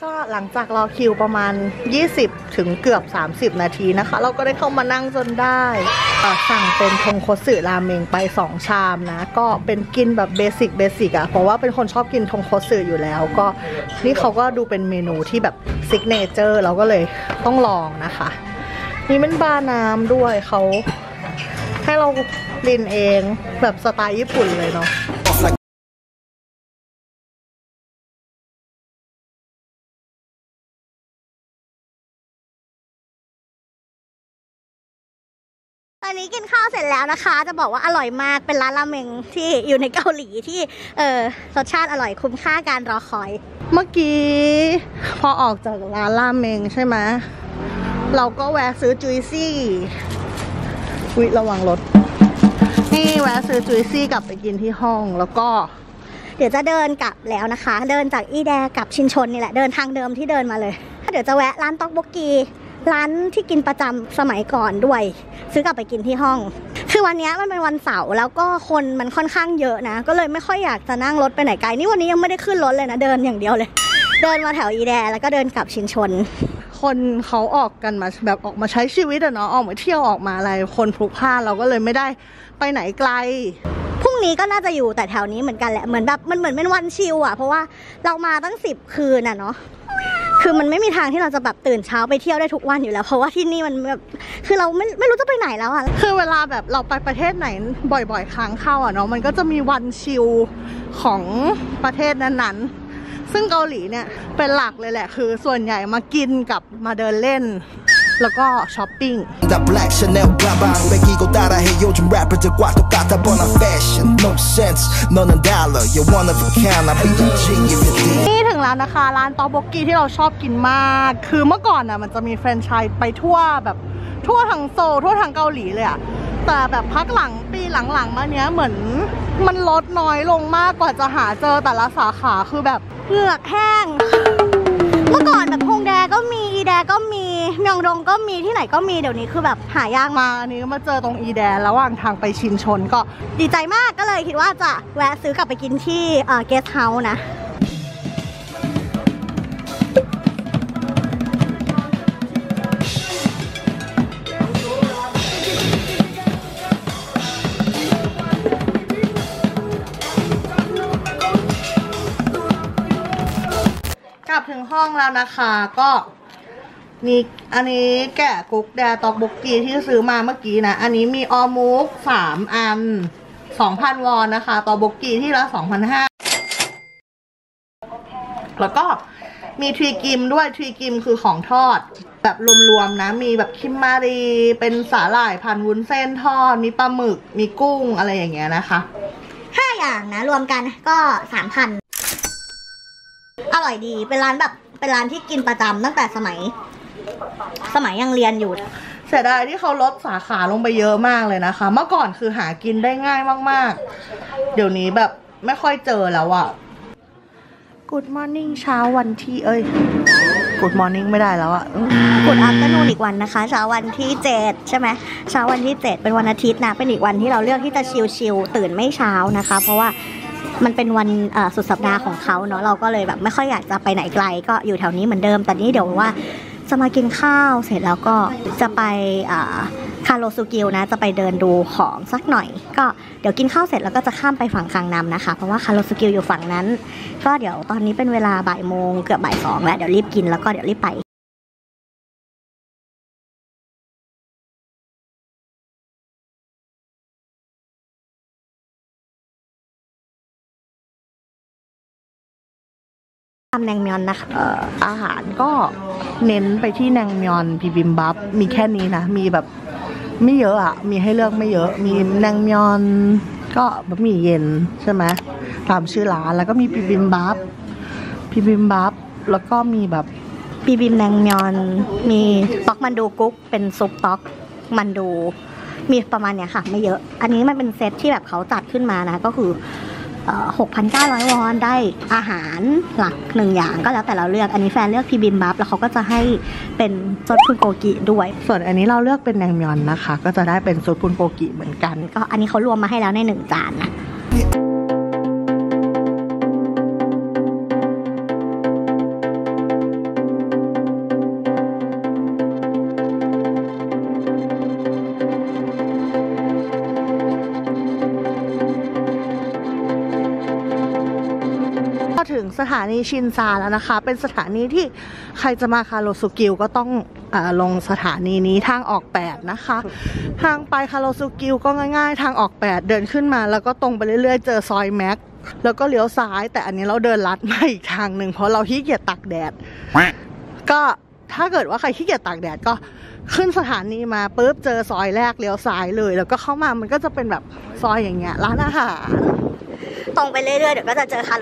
ก็หลังจากรอคิวประมาณ20ถึงเกือบ30นาทีนะคะเราก็ได้เข้ามานั่งจนได้สั่งเป็นทงคัตสึราเมงไป2ชามนะก็เป็นกินแบบเบสิกอะเพราะว่าเป็นคนชอบกินทงคัตสึอยู่แล้วก็นี่เขาก็ดูเป็นเมนูที่แบบซิกเนเจอร์เราก็เลยต้องลองนะคะนี่เป็นบาร์น้ำด้วยเขาให้เรารินเองแบบสไตล์ญี่ปุ่นเลยเนาะตอนนี้กินข้าวเสร็จแล้วนะคะจะบอกว่าอร่อยมากเป็นร้านราเมงที่อยู่ในเกาหลีที่รสชาติอร่อยคุ้มค่าการรอคอยเมื่อกี้พอออกจากร้านราเมงใช่ไหมเราก็แวะซื้อจุยซี่ระวังรถนี่แวะซื้อจุยซี่กลับไปกินที่ห้องแล้วก็เดี๋ยวจะเดินกลับแล้วนะคะเดินจากอีแดกลับชินชนนี่แหละเดินทางเดิมที่เดินมาเลยเดี๋ยวจะแวะร้านต๊อกบกกีร้านที่กินประจำสมัยก่อนด้วยซื้อกลับไปกินที่ห้องคือวันนี้มันเป็นวันเสาร์แล้วก็คนมันค่อนข้างเยอะนะก็เลยไม่ค่อยอยากจะนั่งรถไปไหนไกลนี่วันนี้ยังไม่ได้ขึ้นรถเลยนะเดินอย่างเดียวเลยเดินมาแถวอีแดแล้วก็เดินกลับชินชนคนเขาออกกันมาแบบออกมาใช้ชีวิตอะเนาะออกมาเที่ยวออกมาอะไรคนพลุกพล่านเราก็เลยไม่ได้ไปไหนไกลพรุ่งนี้ก็น่าจะอยู่แต่แถวนี้เหมือนกันแหละเหมือนแบบมันเหมือนเป็นวันชิลอะเพราะว่าเรามาตั้ง10 คืนอะเนาะคือมันไม่มีทางที่เราจะแบบตื่นเช้าไปเที่ยวได้ทุกวันอยู่แล้วเพราะว่าที่นี่มันแบบคือเราไม่รู้จะไปไหนแล้วอะคือเวลาแบบเราไปประเทศไหนบ่อยๆครั้งเข้าอะเนาะมันก็จะมีวันชิลของประเทศนั้นๆซึ่งเกาหลีเนี่ยเป็นหลักเลยแหละคือส่วนใหญ่มากินกับมาเดินเล่นแล้วก็ช้อปปิ้งนี่ถึงแล้วนะคะร้านต๊อกบกกีที่เราชอบกินมากคือเมื่อก่อนน่ะมันจะมีแฟรนไชส์ไปทั่วแบบทั่วทั้งโซลทั่วทั้งเกาหลีเลยอะแต่แบบพักหลังปีหลังๆมาเนี้ยเหมือนมันลดน้อยลงมากกว่าจะหาเจอแต่ละสาขาคือแบบเหงือกแห้งเมื่อก่อนแบบฮงแดก็มีอีแดก็มีมยองดงก็มีที่ไหนก็มีเดี๋ยวนี้คือแบบหายากมาอันนี้มาเจอตรงอีแดระหว่างทางไปชินชนก็ดีใจมากก็เลยคิดว่าจะแวะซื้อกลับไปกินที่เกสต์เฮาส์นะกลับถึงห้องแล้วนะคะก็นี่อันนี้แกะกุ๊กแดตอกบกกีที่ซื้อมาเมื่อกี้นะอันนี้มีออมุก3 อัน 2,000 วอนนะคะตอกบกกีที่ละ 2,500 แล้วก็มีทรีกิมด้วยทรีกิมคือของทอดแบบรวมๆนะมีแบบคิมมารีเป็นสาหร่ายพันวุ้นเส้นทอดมีปลาหมึกมีกุ้งอะไรอย่างเงี้ยนะคะ 5 อย่างนะรวมกันก็ 3,000อร่อยดีเป็นร้านแบบเป็นร้านที่กินประจำตั้งแต่สมัยยังเรียนอยู่เสียดายที่เขาลดสาขาลงไปเยอะมากเลยนะคะเมื่อก่อนคือหากินได้ง่ายมากๆเดี๋ยวนี้แบบไม่ค่อยเจอแล้วอะ Good morning เช้าวันที่Good morning ไม่ได้แล้วอะ Good afternoon อีกวันนะคะเช้าวันที่7ใช่ไหมเช้าวันที่7เป็นวันอาทิตย์นะเป็นอีกวันที่เราเลือกที่จะชิลๆตื่นไม่เช้านะคะเพราะว่ามันเป็นวันสุดสัปดาห์ของเขาเนาะเราก็เลยแบบไม่ค่อยอยากจะไปไหนไกลก็อยู่แถวนี้เหมือนเดิมแต่นี้เดี๋ยวว่าจะมากินข้าวเสร็จแล้วก็จะไปคาโรซูกิวนะจะไปเดินดูของสักหน่อยก็เดี๋ยวกินข้าวเสร็จแล้วก็จะข้ามไปฝั่งคังนัมนะคะเพราะว่าคาโรซูกิวอยู่ฝั่งนั้นก็เดี๋ยวตอนนี้เป็นเวลาบ่ายโมงเกือบบ่าย2แล้วเดี๋ยวรีบกินแล้วก็เดี๋ยวรีบไปทำแนงมยอนนะคะอาหารก็เน้นไปที่แนงมยอนบิบิมบับมีแค่นี้นะมีแบบไม่เยอะอะมีให้เลือกไม่เยอะมีแนงมยอนก็บะหมี่เย็นใช่ไหมตามชื่อร้านแล้วก็มีบิบิมบับแล้วก็มีแบบบิบิมแนงมยอนมีต๊อกมันดูกุ๊กเป็นซุปต๊อกมันดูมีประมาณเนี้ยค่ะไม่เยอะอันนี้มันเป็นเซตที่แบบเขาจัดขึ้นมานะก็คือ6,900 วอนได้อาหารหลัก1อย่างก็แล้วแต่เราเลือกอันนี้แฟนเลือกพิบิมบับแล้วเขาก็จะให้เป็นซอสพุนโกกิด้วยส่วนอันนี้เราเลือกเป็นแนงมยอนนะคะก็จะได้เป็นซอสพุนโกกิเหมือนกันก็อันนี้เขารวมมาให้แล้วใน1 จานนะสถานีชินซาแล้วนะคะเป็นสถานีที่ใครจะมาคาโรซุกิวก็ต้องลงสถานีนี้ทางออก8นะคะทางไปคาโรซุกิวก็ง่ายๆทางออก8เดินขึ้นมาแล้วก็ตรงไปเรื่อยๆเจอซอยแม็กแล้วก็เลี้ยวซ้ายแต่อันนี้เราเดินลัดมาอีกทางหนึ่งเพราะเราขี้เกียจตากแดดก็ถ้าเกิดว่าใครขี้เกียจตากแดดก็ขึ้นสถานีมาปุ๊บเจอซอยแรกเลี้ยวซ้ายเลยแล้วก็เข้ามามันก็จะเป็นแบบซอยอย่างเงี้ยร้านอาหารตรงไปเรื่อยๆเดี๋ยวก็จะเจอคา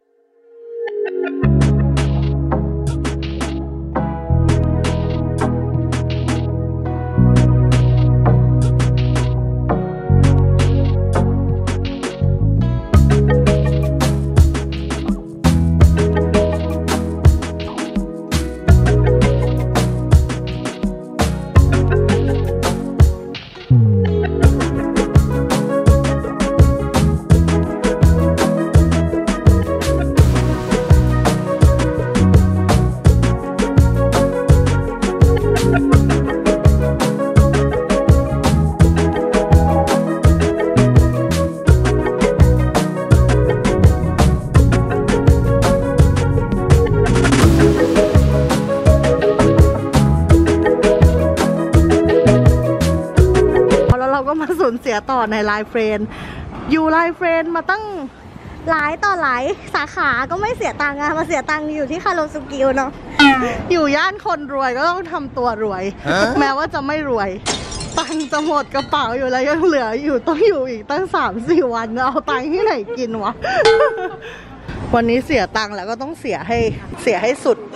สูญเสียต่อในไลฟ์เฟรนด์อยู่ไลฟ์เฟรนด์มาตั้งหลายต่อหลายสาขาก็ไม่เสียตังค์มาเสียตังค์อยู่ที่คาโรซุกิวเนาะอยู่ย่านคนรวยก็ต้องทำตัวรวยแม้ว่าจะไม่รวยตังค์จะหมดกระเป๋าอยู่แล้วยังเหลืออยู่ต้องอยู่อีกตั้ง 3-4 วันเอาตังค์ที่ไหนกินวะ วันนี้เสียตังค์แล้วก็ต้องเสียให้สุด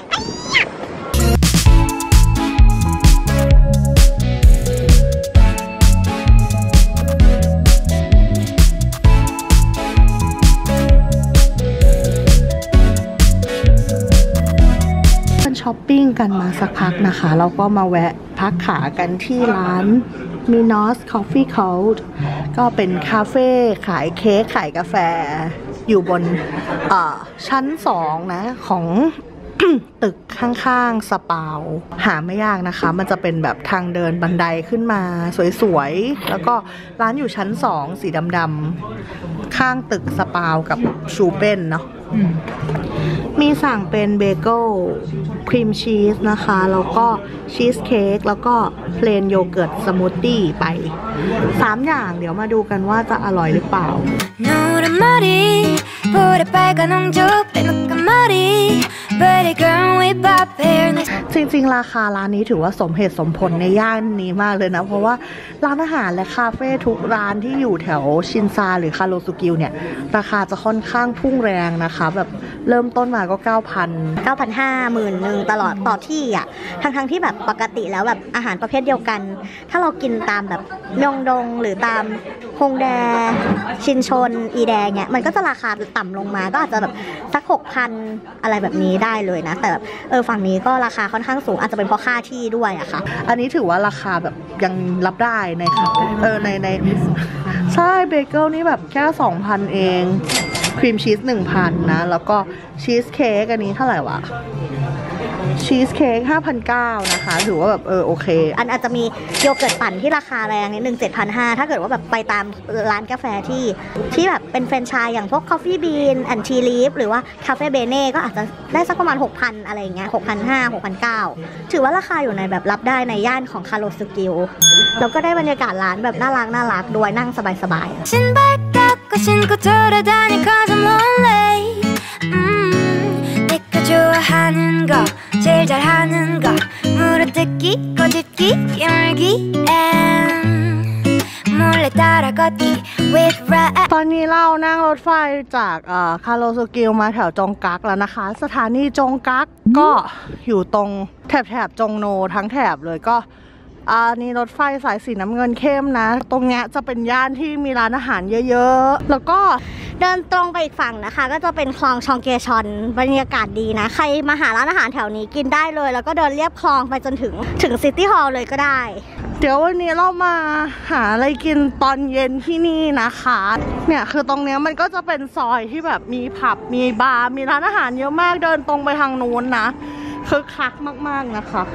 ช้อปปิ้งกันมาสักพักนะคะเราก็มาแวะพักขากันที่ร้าน Minos Coffee Cult ก็เป็นคาเฟ่ขายเค้กขายกาแฟอยู่บนชั้น2นะของ ตึกข้างๆสปาวหาไม่ยากนะคะมันจะเป็นแบบทางเดินบันไดขึ้นมาสวยๆแล้วก็ร้านอยู่ชั้น2สีดำๆข้างตึกสปาวกับชูเป้นเนาะมีสั่งเป็นเบเกิลครีมชีสนะคะแล้วก็ชีสเค้กแล้วก็เพลนโยเกิร์ตสมูทตี้ไป3อย่างเดี๋ยวมาดูกันว่าจะอร่อยหรือเปล่าจริงๆราคาร้านนี้ถือว่าสมเหตุสมผลในย่านนี้มากเลยนะเพราะว่าร้านอาหารและคาเฟ่ทุกร้านที่อยู่แถวชินซาหรือคาโรซุกิวเนี่ยราคาจะค่อนข้างพุ่งแรงนะคะแบบเริ่มต้นมาก็ 9,500 10,000ตลอดต่อที่อ่ะทั้งที่แบบปกติแล้วแบบอาหารประเภทเดียวกันถ้าเรากินตามแบบมยองดงหรือตามฮงแดชินชนอีแดเนี่ยมันก็จะราคาต่ำลงมาก็อาจจะแบบสัก 6,000 อะไรแบบนี้ได้เลยนะแต่แบบฝั่งนี้ก็ราคาค่อนข้างสูงอาจจะเป็นเพราะค่าที่ด้วยอะค่ะอันนี้ถือว่าราคาแบบยังรับได้ในค่ะในใช่เบเกิลนี่แบบแค่ 2,000 เองครีมชีส 1,000 นะแล้วก็ชีสเค้กอันนี้เท่าไหร่วะชีสเค้ก 5,900 นะคะถือว่าแบบโอเคอันอาจจะมีโยเกิร์ตปั่นที่ราคาแรงนิดนึง 7,500 ถ้าเกิดว่าแบบไปตามร้านกาแฟที่แบบเป็นแฟรนไชส์อย่างพวก Coffee Bean and Tea Leaf หรือว่า Cafe Bene ก็อาจจะได้สักประมาณ 6,000 อะไรอย่างเงี้ย 6,500 6,900 ถือว่าราคาอยู่ในแบบรับได้ในย่านของคาโรซุกิวแล้วก็ได้บรรยากาศร้านแบบน่ารักด้วยนั่งสบายๆ 좋아하는 거 제일 잘하는 거 물어뜯기 꼬집기 깨물기 몰래 따라 걷기 with right ตอนนี้เรานั่งรถไฟจากคาโรซุกิวมาแถวจงกักแล้วนะคะสถานีจงกักก็อยู่ตรงแถบจงโนทั้งแถบเลยก็นี่รถไฟสายสีน้ำเงินเข้มนะตรงเนี้ยจะเป็นย่านที่มีร้านอาหารเยอะๆแล้วก็เดินตรงไปอีกฝั่งนะคะก็จะเป็นคลองชองเกชอนบรรยากาศดีนะใครมาหาร้านอาหารแถวนี้กินได้เลยแล้วก็เดินเลียบคลองไปจนถึงซิตี้ฮอลล์เลยก็ได้เดี๋ยววันนี้เรามาหาอะไรกินตอนเย็นที่นี่นะคะเนี่ยคือตรงเนี้ยมันก็จะเป็นซอยที่แบบมีผับมีบาร์มีร้านอาหารเยอะมากเดินตรงไปทางนู้นนะคึกคักมากๆนะคะ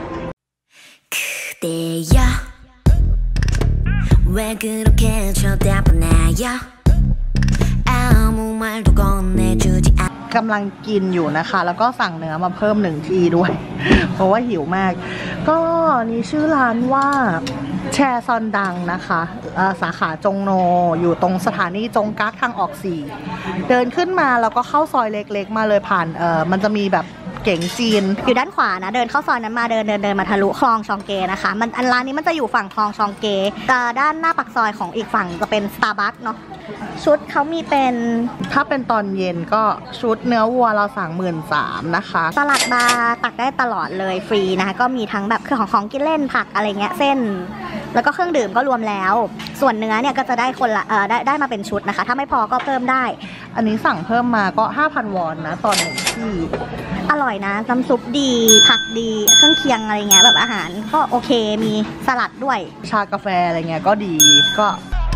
그대여 왜 그렇게 쳐다보나요 아무 말도 건네주지 않 กำลังกินอยู่นะคะแล้วก็สั่งเนื้อมาเพิ่ม1 ที่ด้วย เพราะว่าหิวมากก็นี่ชื่อร้านว่าแชซอนดังนะคะสาขาจงโนอยู่ตรงสถานีจงกักทางออก4เดินขึ้นมาแล้วก็เข้าซอยเล็กๆมาเลยผ่านมันจะมีแบบเก๋งจีนอยู่ด้านขวานะเดินเข้าซอยนั้นมาเดินมาทะลุคลองชองเกนะคะมันร้านนี้มันจะอยู่ฝั่งคลองชองเกแต่ด้านหน้าปากซอยของอีกฝั่งจะเป็น Starbucks เนาะชุดเขามีเป็นถ้าเป็นตอนเย็นก็ชุดเนื้อวัวเราสั่ง13,000นะคะสลัดบาร์ตักได้ตลอดเลยฟรีนะคะก็มีทั้งแบบคือของกินเล่นผักอะไรเงี้ยเส้นแล้วก็เครื่องดื่มก็รวมแล้วส่วนเนื้อเนี่ยก็จะได้คนละได้มาเป็นชุดนะคะถ้าไม่พอก็เพิ่มได้อันนี้สั่งเพิ่มมาก็ 5,000 วอนนะตอน1 ที่อร่อยนะน้ำซุปดีผักดีเครื่องเคียงอะไรเงี้ยแบบอาหารก็โอเคมีสลัดด้วยชากาแฟอะไรเงี้ยก็ดีก็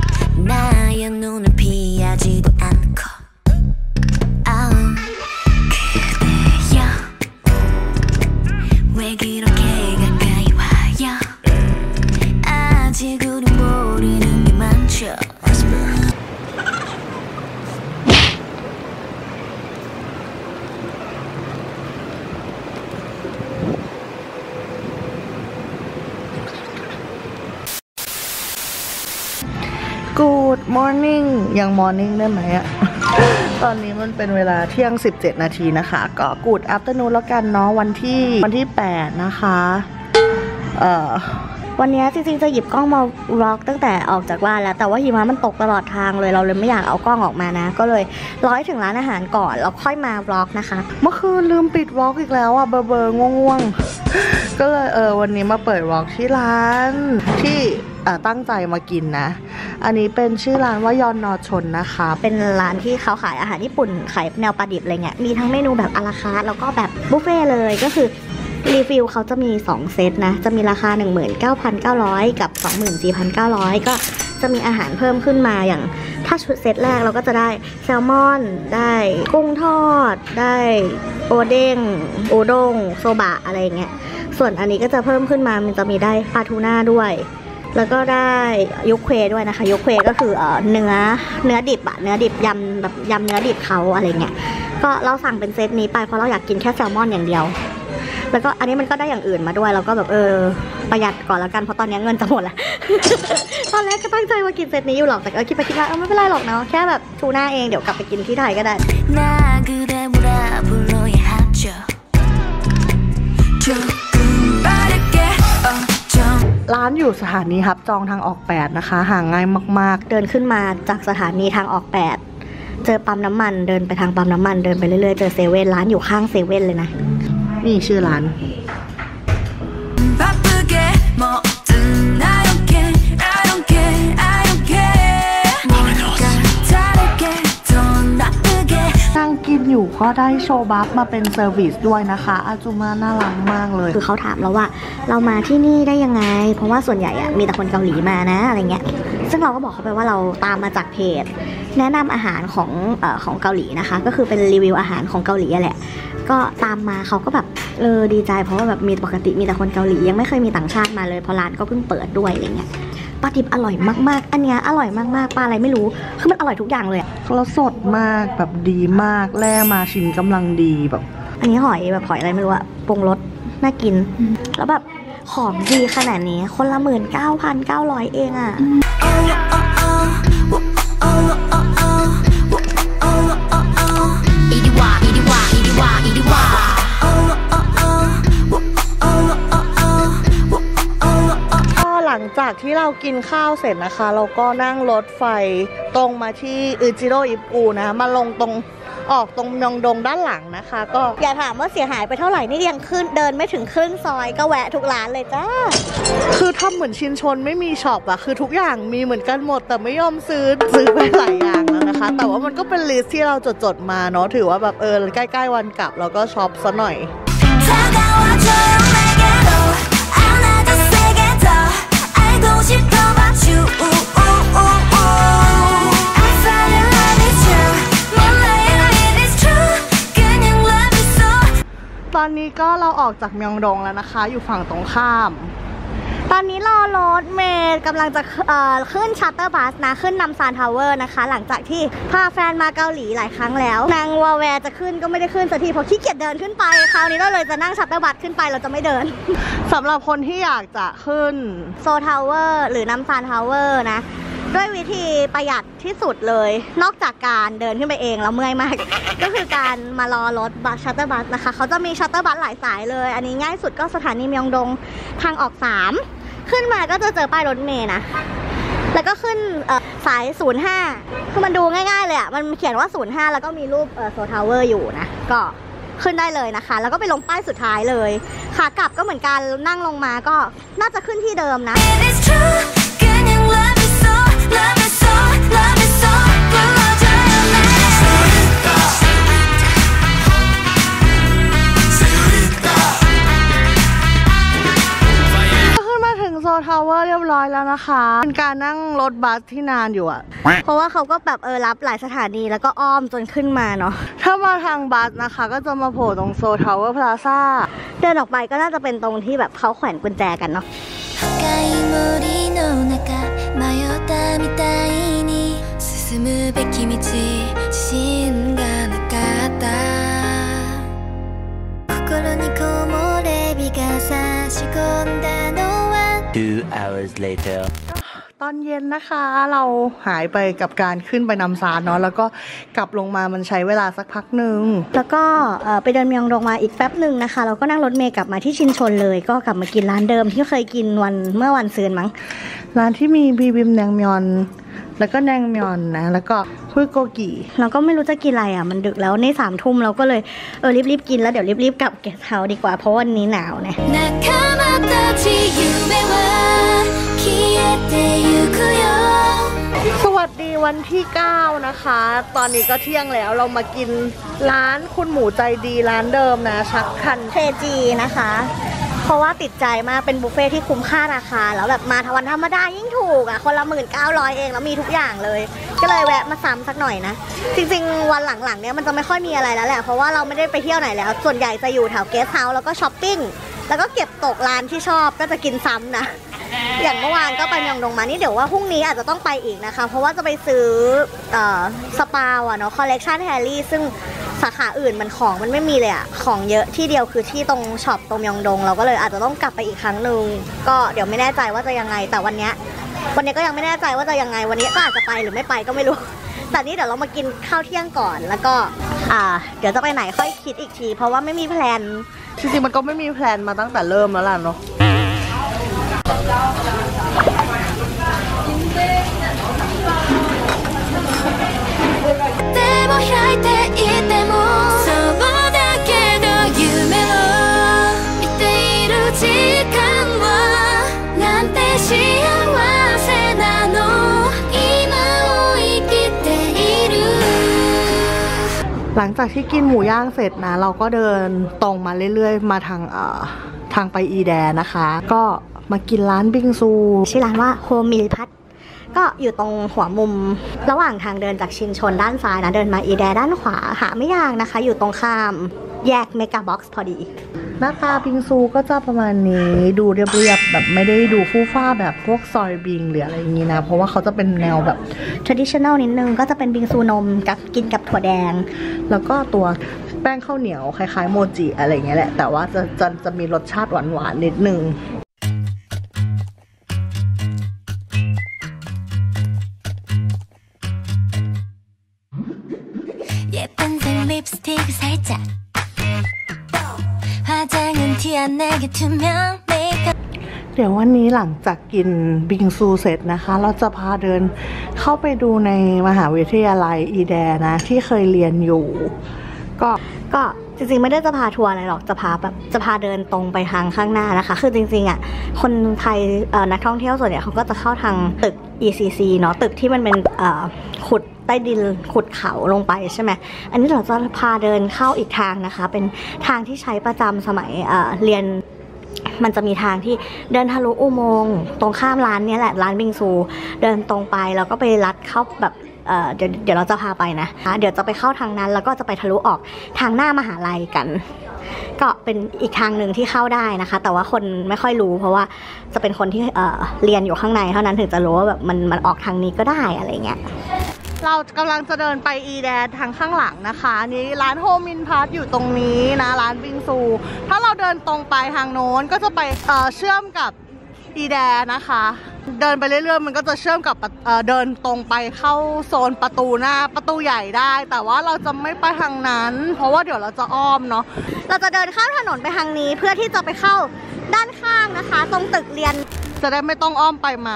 Good morning ยัง morning ได้ไหมอะ ตอนนี้มันเป็นเวลาเที่ยง17 นาทีนะคะก็ Good afternoon แล้วกันเนาะวันที่8นะคะวันนี้จริงๆจะหยิบกล้องมาร็อกตั้งแต่ออกจากบ้านแล้วแต่ว่าหิมะมันตกตลอดทางเลยเราเลยไม่อยากเอากล้องออกมานะก็เลยรอให้ถึงร้านอาหารก่อนแล้วค่อยมาร็อกนะคะเมื่อคืนลืมปิดร็อกอีกแล้วอ่ะเบอร์ง่วงๆก็เลยวันนี้มาเปิดร็อกที่ร้านที่ตั้งใจมากินนะอันนี้เป็นชื่อร้านว่ายอนนอชนนะคะเป็นร้านที่เขาขายอาหารญี่ปุ่นขายแนวปลาดิบอะไรเงี้ยมีทั้งเมนูแบบอาราคาร์ทแล้วก็แบบบุฟเฟ่เลยก็คือรีฟิลเขาจะมี2เซตนะจะมีราคา 19,900 กับ 24,900 ก็จะมีอาหารเพิ่มขึ้นมาอย่างถ้าชุดเซตแรกเราก็จะได้แซลมอนได้กุ้งทอดได้โอเด้งโอด้งโซบะอะไรเงี้ยส่วนอันนี้ก็จะเพิ่มขึ้นมามันจะมีได้ปลาทูน่าด้วยแล้วก็ได้ยุคเควด้วยนะคะยุคเควก็คือเนื้อดิบอะเนื้อดิบยำแบบยำเนื้อดิบเขาอะไรเงี้ยก็เราสั่งเป็นเซตนี้ไปเพราะเราอยากกินแค่แซลมอนอย่างเดียวแล้วก็อันนี้มันก็ได้อย่างอื่นมาด้วยเราก็แบบประหยัดก่อนแล้วกันเพราะตอนนี้เงินจะหมดแล้ว ตอนแรกก็ตั้งใจมากินเซตนี้อยู่หรอกแต่คิดไปคิดมาไม่เป็นไรหรอกเนาะแค่แบบทูน่าเองเดี๋ยวกลับไปกินที่ไทยก็ได้ร้านอยู่สถานีฮับจองทางออก8นะคะห่างง่ายมากๆเดินขึ้นมาจากสถานีทางออก8เจอปั๊มน้ำมันเดินไปทางปั๊มน้ำมันเดินไปเรื่อยๆเจอเซเว่นร้านอยู่ข้างเซเว่นเลยนะนี่ชื่อร้านนั่งกินอยู่ก็ได้โชบับมาเป็นเซอร์วิสด้วยนะคะอาจุมาน่ารักมากเลยคือเขาถามเราว่าเรามาที่นี่ได้ยังไงเพราะว่าส่วนใหญ่อะมีแต่คนเกาหลีมานะอะไรเงี้ยซึ่งเราก็บอกเขาไปว่าเราตามมาจากเพจแนะนำอาหารของเกาหลีนะคะก็คือเป็นรีวิวอาหารของเกาหลีแหละก็ตามมาเขาก็แบบดีใจเพราะว่าแบบมีปกติมีแต่คนเกาหลียังไม่เคยมีต่างชาติมาเลยเพราะร้านก็เพิ่งเปิดด้วยอะไรเงี้ยปลาดิบอร่อยมากๆอันเนี้ยอร่อยมากๆปลาอะไรไม่รู้คือมันอร่อยทุกอย่างเลยแล้วสดมากแบบดีมากแล่มาชิ้นกำลังดีแบบอันนี้หอยแบบหอยอะไรไม่รู้อะปรุงรสน่ากินแล้วแบบของดีขนาดนี้คนละ 19,900 เองอะหลังจากที่เรากินข้าวเสร็จนะคะเราก็นั่งรถไฟตรงมาที่อุจิโร่อิปูนะมาลงตรงออกตรงมยองดงด้านหลังนะคะก็อย่าถามว่าเสียหายไปเท่าไหร่นี่ยังขึ้นเดินไม่ถึงครึ่งซอยก็แวะทุกร้านเลยจ้าคือทำเหมือนชินชนไม่มีช็อปอะคือทุกอย่างมีเหมือนกันหมดแต่ไม่ยอมซื้อไปหลายอย่างแล้วนะคะแต่ว่ามันก็เป็นลิสต์ที่เราจดมาเนาะถือว่าแบบใกล้ๆวันกลับเราก็ช็อปซะหน่อยตอนนี้ก็เราออกจากมยองดงแล้วนะคะอยู่ฝั่งตรงข้ามตอนนี้รอรถเมล์กำลังจะขึ้นชัตเตอร์บัสนะขึ้นนำซานทาวเวอร์นะคะหลังจากที่พาแฟนมาเกาหลีหลายครั้งแล้วนางวาแวจะขึ้นก็ไม่ได้ขึ้นสักทีเพราะขี้เกียจเดินขึ้นไปคราวนี้เราเลยจะนั่งชัตเตอร์บัสขึ้นไปเราจะไม่เดินสำหรับคนที่อยากจะขึ้นโซทาวเวอร์หรือนำซานทาวเวอร์นะด้วยวิธีประหยัดที่สุดเลยนอกจากการเดินขึ้นไปเองแล้วเมื่อยมาก ก็คือการมารอรถบัสชัตเตอร์บัสนะคะเขาจะมีชัตเตอร์บัสหลายสายเลยอันนี้ง่ายสุดก็สถานีมยองดงทางออก3ขึ้นมาก็จะเจอป้ายรถเมล์นะแล้วก็ขึ้นสาย05คือมันดูง่ายๆเลยอ่ะมันเขียนว่า05แล้วก็มีรูปโซทาวเวอร์อยู่นะก็ขึ้นได้เลยนะคะแล้วก็ไปลงป้ายสุดท้ายเลยขากลับก็เหมือนกันนั่งลงมาก็น่าจะขึ้นที่เดิมนะโซทาวเวอร์เรียบร้อยแล้วนะคะเป็นการนั่งรถบัสที่นานอยู่อะเพราะว่าเขาก็แบบรับหลายสถานีแล้วก็อ้อมจนขึ้นมาเนาะถ้ามาทางบัสนะคะก็จะมาโผล่ตรงโซทาวเวอร์พลาซ่าเดินออกไปก็น่าจะเป็นตรงที่แบบเขาแขวนกุญแจกันเนาะ 2 hours later ตอนเย็นนะคะเราหายไปกับการขึ้นไปนำซานเนาะแล้วก็กลับลงมามันใช้เวลาสักพักหนึ่งแล้วก็ไปเดินมยองดงมาอีกแป๊บหนึ่งนะคะเราก็นั่งรถเมล์กลับมาที่ชินชนเลยก็กลับมากินร้านเดิมที่เคยกินเมื่อวันซืนมั้งร้านที่มีบีบิมแนงมยอนแล้วก็แนงมยอนนะแล้วก็พุยโกกิเราก็ไม่รู้จะกินอะไรอ่ะมันดึกแล้วนี่3 ทุ่มเราก็เลยรีบกินแล้วเดี๋ยวรีบกลับเกสต์เฮาส์ดีกว่าเพราะวันนี้หนาวนะสวัสดีวันที่9นะคะตอนนี้ก็เที่ยงแล้วเรามากินร้านคุณหมูใจดีร้านเดิมนะชักคันเทจีนะคะเพราะว่าติดใจมากเป็นบุฟเฟ่ที่คุ้มค่าราคาแล้วแบบมาวันธรรมดายิ่งถูกอ่ะคนละ19,000เองแล้วมีทุกอย่างเลยก็เลยแวะมาซ้ำสักหน่อยนะจริงๆวันหลังๆเนี้ยมันจะไม่ค่อยมีอะไรแล้วแหละเพราะว่าเราไม่ได้ไปเที่ยวไหนแล้วส่วนใหญ่จะอยู่แถวเกสต์เฮาส์แล้วก็ช้อปปิ้งแล้วก็เก็บตกร้านที่ชอบก็จะกินซ้ำนะอย่างเมื่อวานก็ไปมยองดงมานี่เดี๋ยวว่าพรุ่งนี้อาจจะต้องไปอีกนะคะเพราะว่าจะไปซื้อสปาอ่ะเนาะคอลเลกชันแฮร์รี่ซึ่งสาขาอื่นมันไม่มีเลยอะของเยอะที่เดียวคือที่ตรงช็อปตรงมยองดงเราก็เลยอาจจะต้องกลับไปอีกครั้งหนึ่งก็เดี๋ยวไม่แน่ใจว่าจะยังไงแต่วันนี้ก็ยังไม่แน่ใจว่าจะยังไงวันนี้ก็อาจจะไปหรือไม่ไปก็ไม่รู้แต่นี้เดี๋ยวเรามากินข้าวเที่ยงก่อนแล้วก็เดี๋ยวจะไปไหนค่อยคิดอีกทีเพราะว่าไม่มีแพลนจริงๆมันก็ไม่มีแพลนมาตั้งแต่เริ่มแล้วล่ะเนาะหลังจากที่กินหมูย่างเสร็จนะเราก็เดินตรงมาเรื่อยๆมาทางไปอีแดนะคะก็มากินร้านบิงซูชื่อร้านว่าโฮมิลพัทก็อยู่ตรงหัวมุมระหว่างทางเดินจากชินชนด้านซ้ายนะเดินมาอีแดด้านขวาหาไม่ยากนะคะอยู่ตรงข้ามแยกเมกาบ็อกซ์พอดีหน้าตาบิงซูก็จะประมาณนี้ดูเรียบๆแบบไม่ได้ดูฟู่ฟ้าแบบพวกซอยบิงหรืออะไรอย่างนี้นะเพราะว่าเขาจะเป็นแนวแบบ traditional นิดนึงก็จะเป็นบิงซูนมกับกินกับถั่วแดงแล้วก็ตัวแป้งข้าวเหนียวคล้ายๆโมจิอะไรอย่างเงี้ยแหละแต่ว่าจะมีรสชาติหวานๆนิดนึงเดี๋ยววันนี้หลังจากกินบิงซูเสร็จนะคะเราจะพาเดินเข้าไปดูในมหาวิทยาลัยอีแดนะที่เคยเรียนอยู่ก็จริงๆไม่ได้จะพาทัวร์อะไรหรอกจะพาเดินตรงไปทางข้างหน้านะคะคือจริงๆอ่ะคนไทยนักท่องเที่ยวส่วนใหญ่เขาก็จะเข้าทางตึก ECC เนาะตึกที่มันเป็นขุดใต้ดินขุดเขาลงไปใช่ไหมอันนี้เราจะพาเดินเข้าอีกทางนะคะเป็นทางที่ใช้ประจำสมัยเรียนมันจะมีทางที่เดินทะลุอุโมงค์ตรงข้ามร้านนี้แหละร้านบิงซูเดินตรงไปแล้วก็ไปลัดเข้าแบบเดี๋ยวเราจะพาไปนะเดี๋ยวจะไปเข้าทางนั้นแล้วก็จะไปทะลุออกทางหน้ามหาลัยกันก็เป็นอีกทางหนึ่งที่เข้าได้นะคะแต่ว่าคนไม่ค่อยรู้เพราะว่าจะเป็นคนที่เรียนอยู่ข้างในเท่านั้นถึงจะรู้ว่าแบบมันออกทางนี้ก็ได้อะไรเงี้ยเรากำลังจะเดินไปอีแดนทางข้างหลังนะคะนี่ร้านโฮมินพาร์ทอยู่ตรงนี้นะร้านบิงซูถ้าเราเดินตรงไปทางโน้นก็จะไปเชื่อมกับอีแดนนะคะเดินไปเรื่อยๆมันก็จะเชื่อมกับเดินตรงไปเข้าโซนประตูหน้าประตูใหญ่ได้แต่ว่าเราจะไม่ไปทางนั้นเพราะว่าเดี๋ยวเราจะอ้อมเนาะเราจะเดินข้ามถนนไปทางนี้เพื่อที่จะไปเข้าด้านข้างนะคะตรงตึกเรียนจะได้ไม่ต้องอ้อมไปมา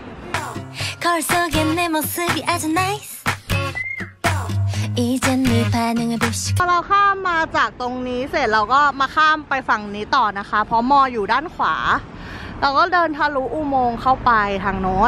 พอเราข้ามมาจากตรงนี้เสร็จเราก็มาข้ามไปฝั่งนี้ต่อนะคะเพราะมออยู่ด้านขวาเราก็เดินทะลุอุโมงค์เข้าไปทางโน้น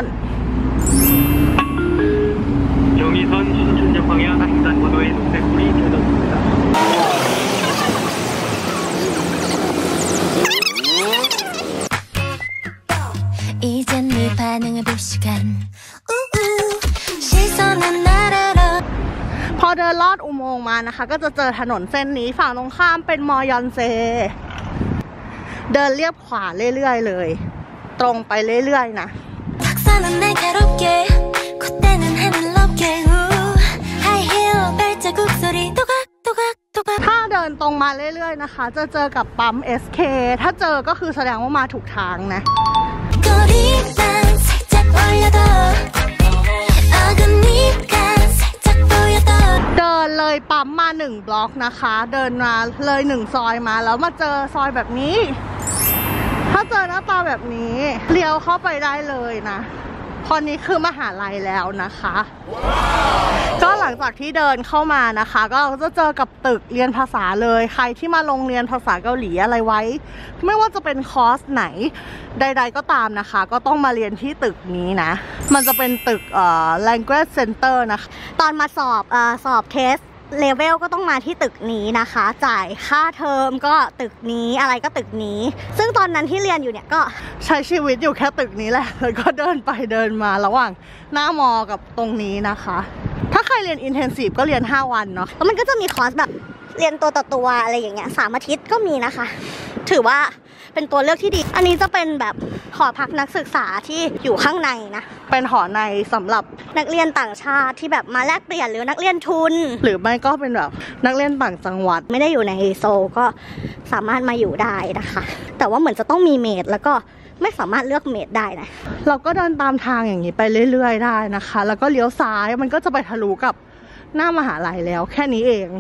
พอเดินลอดอุโมงค์มานะคะก็จะเจอถนนเส้นนี้ฝั่งตรงข้ามเป็นมอยอนเซเดินเลียบขวาเรื่อยๆเลยตรงไปเรื่อยๆนะถ้าเดินตรงมาเรื่อยๆนะคะจะเจอกับปั๊ม SK ถ้าเจอก็คือแสดงว่ามาถูกทางนะเดินเลยปั๊มมา1บล็อกนะคะเดินมาเลย1ซอยมาแล้วมาเจอซอยแบบนี้ถ้าเจอหน้าตาแบบนี้เลี้ยวเข้าไปได้เลยนะตอนนี้คือมหาลัยแล้วนะคะก็หลังจากที่เดินเข้ามานะคะก็จะเจอกับตึกเรียนภาษาเลยใครที่มาลงเรียนภาษาเกาหลีอะไรไว้ไม่ว่าจะเป็นคอร์สไหนใดๆก็ตามนะคะก็ต้องมาเรียนที่ตึกนี้นะมันจะเป็นตึกlanguage center นะคะตอนมาสอบเทสเลเวลก็ต้องมาที่ตึกนี้นะคะจ่ายค่าเทอมก็ตึกนี้อะไรก็ตึกนี้ซึ่งตอนนั้นที่เรียนอยู่เนี่ยก็ใช้ชีวิตอยู่แค่ตึกนี้แหละแล้วก็เดินไปเดินมาระหว่างหน้ามอกับตรงนี้นะคะถ้าใครเรียน intensive ก็เรียน5วันเนาะแล้วมันก็จะมีคอร์สแบบเรียนตัวต่อตัวอะไรอย่างเงี้ย3 อาทิตย์ก็มีนะคะถือว่าเป็นตัวเลือกที่ดีอันนี้จะเป็นแบบหอพักนักศึกษาที่อยู่ข้างในนะเป็นหอในสำหรับนักเรียนต่างชาติที่แบบมาแลกเปลี่ยนหรือนักเรียนทุนหรือไม่ก็เป็นแบบนักเรียนต่างจังหวัดไม่ได้อยู่ในโซลก็สามารถมาอยู่ได้นะคะแต่ว่าเหมือนจะต้องมีเมดแล้วก็ไม่สามารถเลือกเมดได้นะเราก็เดินตามทางอย่างนี้ไปเรื่อยๆได้นะคะแล้วก็เลี้ยวซ้ายมันก็จะไปทะลุกับหน้ามหาลัยแล้วแค่นี้เอง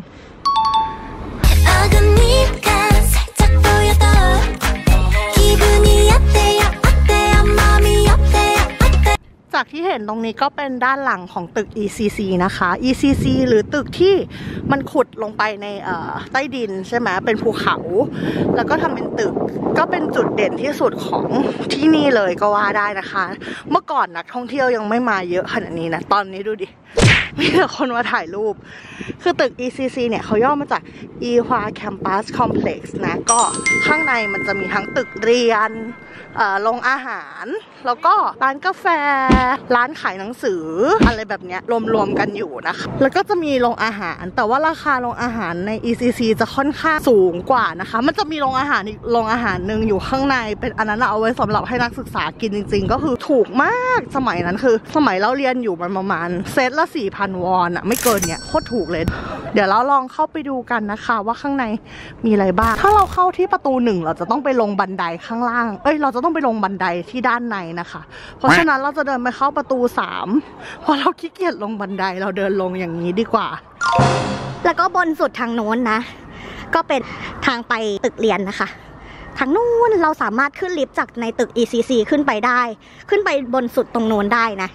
จากที่เห็นตรงนี้ก็เป็นด้านหลังของตึก ECC นะคะ ECC หรือตึกที่มันขุดลงไปในใต้ดินใช่ไหมเป็นภูเขาแล้วก็ทำเป็นตึกก็เป็นจุดเด่นที่สุดของที่นี่เลยก็ว่าได้นะคะเมื่อก่อนนักท่องเที่ยวยังไม่มาเยอะขนาดนี้นะตอนนี้ดูดิมีแต่คนมาถ่ายรูปคือตึก ECC เนี่ยเขาย่อมาจาก Ewha Campus Complex นะก็ข้างในมันจะมีทั้งตึกเรียนโรงอาหารแล้วก็ร้านกาแฟร้านขายหนังสืออะไรแบบนี้รวมๆกันอยู่นะคะแล้วก็จะมีโรงอาหารแต่ว่าราคาโรงอาหารใน ECC จะค่อนข้างสูงกว่านะคะมันจะมีโรงอาหารอีกโรงอาหารหนึ่งอยู่ข้างในเป็นอันนั้นเอาไว้สำหรับให้นักศึกษากินจริงๆก็คือถูกมากสมัยนั้นคือสมัยเราเรียนอยู่ประมาณเซตละ 4,000 วอนอะไม่เกินเนี่ยโคตรถูกเลยเดี๋ยวเราลองเข้าไปดูกันนะคะว่าข้างในมีอะไรบ้างถ้าเราเข้าที่ประตู1เราจะต้องไปลงบันไดข้างล่างเราจะต้องไปลงบันไดที่ด้านในนะคะเพราะฉะนั้นเราจะเดินไปเข้าประตู3เพราะเราขี้เกียจลงบันไดเราเดินลงอย่างนี้ดีกว่าแล้วก็บนสุดทางโน้นนะก็เป็นทางไปตึกเรียนนะคะทางนู้นเราสามารถขึ้นลิฟต์จากในตึก ECC ขึ้นไปได้ขึ้นไปบนสุดตรงโน้นได้นะ